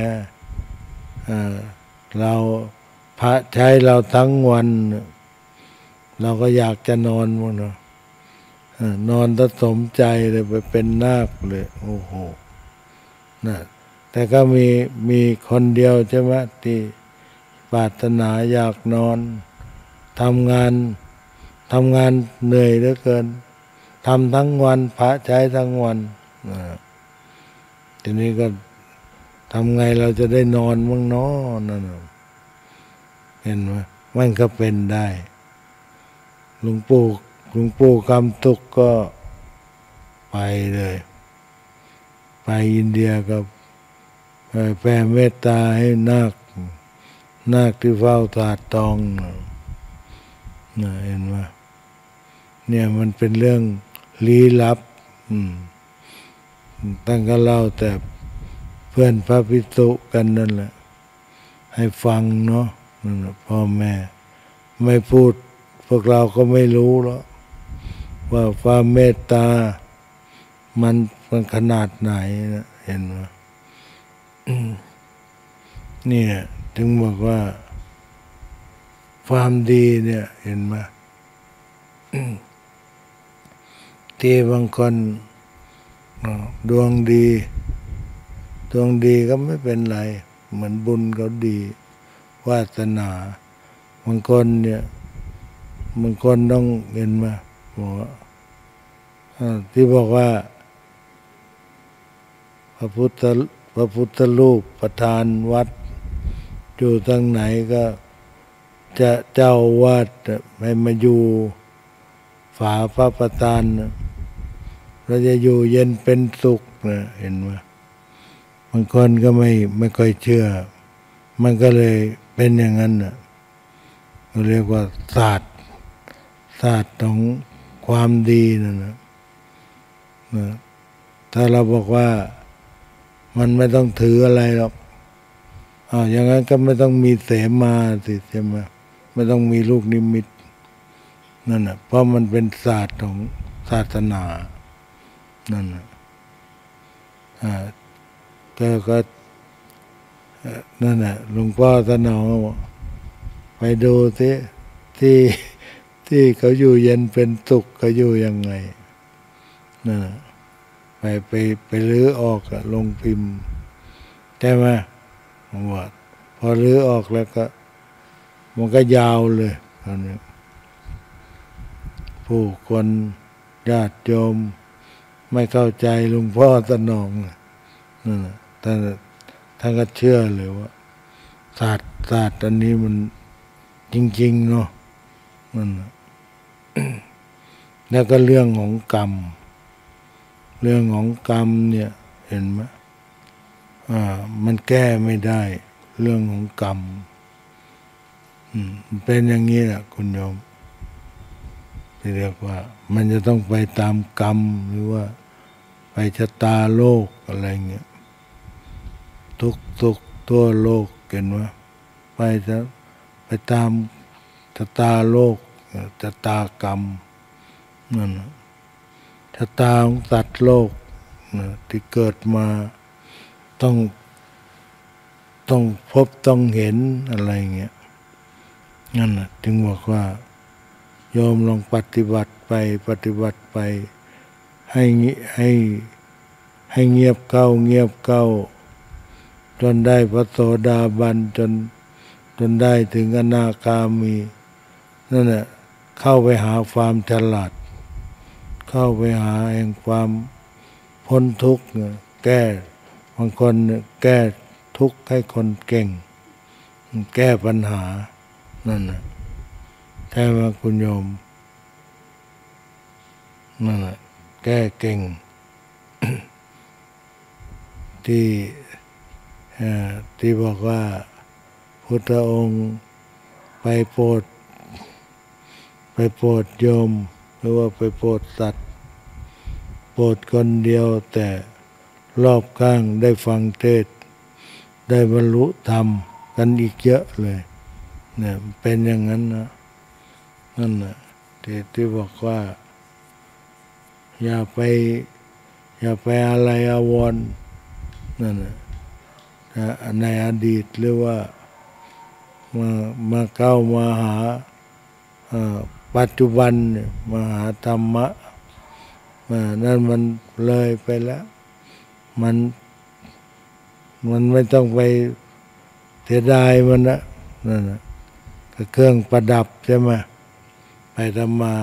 เราพระใช้เราทั้งวันเราก็อยากจะนอนมั้งเนาะนอนถ้าสมใจเลยไปเป็นนาคเลยโอ้โหนะแต่ก็มีมีคนเดียวใช่ไหมที่ปรารถนาอยากนอนทำงานทำงานเหนื่อยเหลือเกินทำทั้งวันพระใช้ทั้งวันนะทีนี้ก็ทำไงเราจะได้นอนมั่งนอนนั่นเห็นไหมมันก็เป็นได้หลวงปู่หลวงปู่คำตุกก็ไปเลยไปอินเดียกับแผ่เมตตาให้นาคนาคที่เฝ้าถาดทองนะเห็นไหมเนี่ยมันเป็นเรื่องลี้ลับตั้งก็เล่าแต่พื่อนพระภิกษุกันนั่นแหละให้ฟังเนาะนั่นแหละพ่อแม่ไม่พูดพวกเราก็ไม่รู้หรอกว่าความเมตตามันมันขนาดไหนนะเห็นไหมเนี่ยถึงบอกว่าความดีเนี่ยเห็นไหมที่บางคนดวงดีดวงดีก็ไม่เป็นไรเหมือนบุญเขาดีวาสนาบางคนเนี่ยบางคนต้องเห็นไหมบอกว่าที่บอกว่าพระพุทธพระพุทธรูปประธานวัดอยู่ทางไหนก็จะเจ้าวาดให้มาอยู่ฝาพระประธานเราจะอยู่เย็นเป็นสุขนะเห็นไหมบางคนก็ไม่ไม่ค่อยเชื่อมันก็เลยเป็นอย่างนั้นนะเรียกว่าศาสตร์ศาสตร์ของความดีนั่นนะถ้าเราบอกว่ามันไม่ต้องถืออะไรหรอกอ้าวอย่างนั้นก็ไม่ต้องมีเสมาสิใช่ไหมไม่ต้องมีลูกนิมิตนั่นน่ะเพราะมันเป็นศาสตร์ของศาสนานั่นน่ะอ่าก็ก็นั่นน่ะหลวงพ่อสนองไปดูสิที่ที่เขาอยู่เย็นเป็นสุขเขาอยู่ยังไงนั่นน่ะไปไปไปรื้อออกลงพิมพ์ใช่ไหมผมว่าพอรื้อออกแล้วก็มันก็ยาวเลยตอนนี้ผู้คนญาติโยมไม่เข้าใจหลวงพ่อสนองนั่นน่ะท่านท่านก็เชื่อเลยว่าศาสตร์ศาสตร์อันนี้มันจริงๆเนาะนั่นน่ะ แล้วก็เรื่องของกรรมเรื่องของกรรมเนี่ยเห็นไหมอ่ามันแก้ไม่ได้เรื่องของกรรมอืมเป็นอย่างนี้แหละคุณโยมที่เรียกว่ามันจะต้องไปตามกรรมหรือว่าไปชะตาโลกอะไรเงี้ยทุกทุกตัวโลกเห็นว่าไปจะไปตามชะตาโลกชะตากรรมนั่นชะตาของสัตว์โลกนะที่เกิดมาต้องต้องพบต้องเห็นอะไรเงี้ยนั่นนะจึงบอกว่าโยมลองปฏิบัติไปปฏิบัติไปให้ให้ให้เงียบเก้าเงียบเก้าจนได้พระโสดาบันจนจนได้ถึงอนาคามีนั่นแหละเข้าไปหาความฉลาดเข้าไปหาแห่งความพ้นทุกข์แก้บางคนแก้ทุกข์ให้คนเก่งแก้ปัญหานั่นนะใช่ไหมคุณโยมนั่นนะแก้เก่ง ที่ที่บอกว่าพุทธองค์ไปโปรดไปโปรดโยมหรือว่าไปโปรดสัตว์โปรดคนเดียวแต่รอบข้างได้ฟังเทศน์ได้บรรลุธรรมกันอีกเยอะเลยเนี่ยเป็นอย่างนั้นนะนั่นนะที่ที่บอกว่าอย่าไปอย่าไปอะไรอาวรณ์นั่นนะในอดีตหรือว่ามามาเข้ามาหาปัจจุบันมาหาธรรมะนั่นมันเลยไปแล้วมันมันไม่ต้องไปเสียดายมันนะนั่นนะก็เครื่องประดับใช่ไหมไปทำมา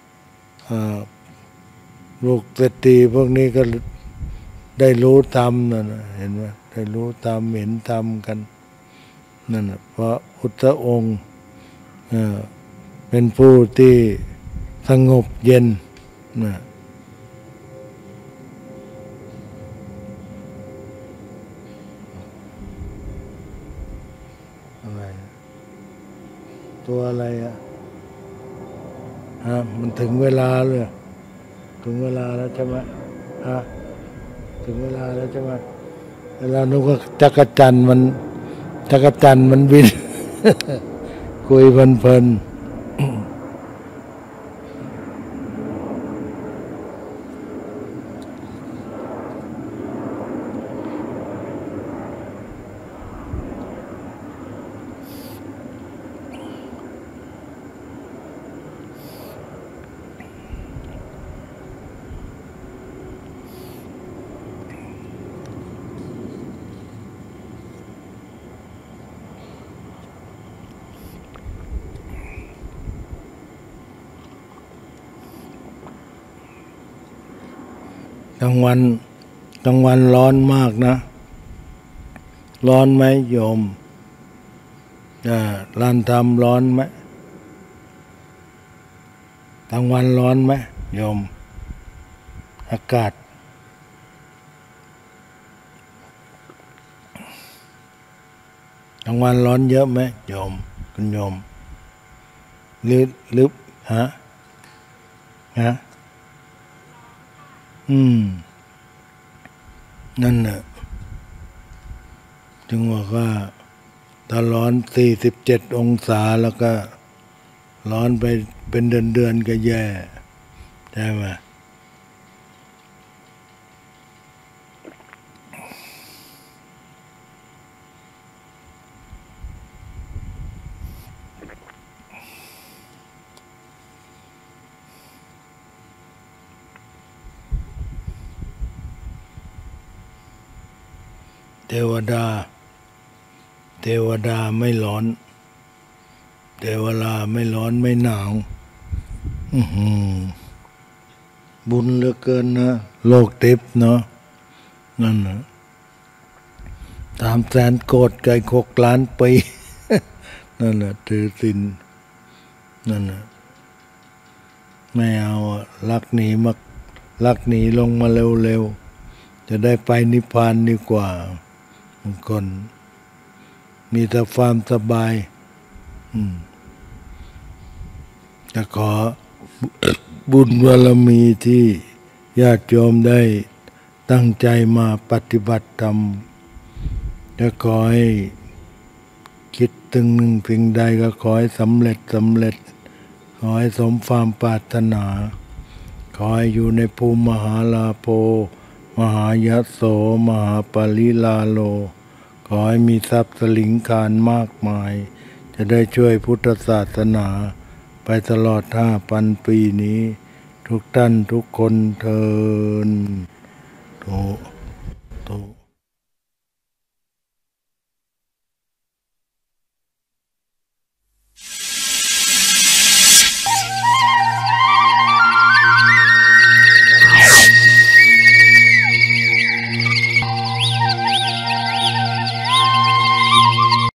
ลูกเศรษฐีพวกนี้ก็ได้รู้ธรรมนั่นเห็นไหมได้รู้ธรรมเห็นธรรมกันนั่นเพราะพุทธองค์เป็นผู้ที่สงบเย็นนะอะไรตัวอะไรอ่ะฮะมันถึงเวลาเลยถึงเวลาแล้วใช่ไหมฮะถึงเวลาแล้วใช่ไหมเรานึกว่าจักรจันทร์มันจักรจันทร์มันบิน คุยเพลินๆกลางวันกลางวันร้อนมากนะร้อนไหมโยมอ่าลานธรรมร้อนไหมกลางวันร้อนไหมโยมอากาศกลางวันร้อนเยอะไหมโยมคุณโยมหรือหรือฮะฮะอืมนั่นน่ะจึงบอกว่าถ้าร้อนสี่สิบเจ็ดองศาแล้วก็ร้อนไปเป็นเดือนเดือนก็แย่ใช่ไหมเทวดาเทวดาไม่ร้อนเทวดาไม่ร้อนไม่หนาวอื้อหือบุญเหลือเกินนะโลกทิพย์เนาะนั่นนะสามแสนโกดไก่หกล้านปีนั่นน่ะถือศีลนั่นน่ะไม่เอาลักหนีมาลักหนีลงมาเร็วๆจะได้ไปนิพพานดีกว่าบางคนมีแต่ความสบายอืมจะขอบุญบารมีที่ญาติโยมได้ตั้งใจมาปฏิบัติธรรมจะขอให้คิดถึงหนึ่งสิ่งใดก็ขอให้สำเร็จสำเร็จขอให้สมความปรารถนาขอให้อยู่ในภูมิมหาลาโภมหายโสมหาปริลาโลขอให้มีทรัพย์สลิงคารมากมายจะได้ช่วยพุทธศาสนาไปตลอดห้าพันปีนี้ทุกท่านทุกคนเทินโตโต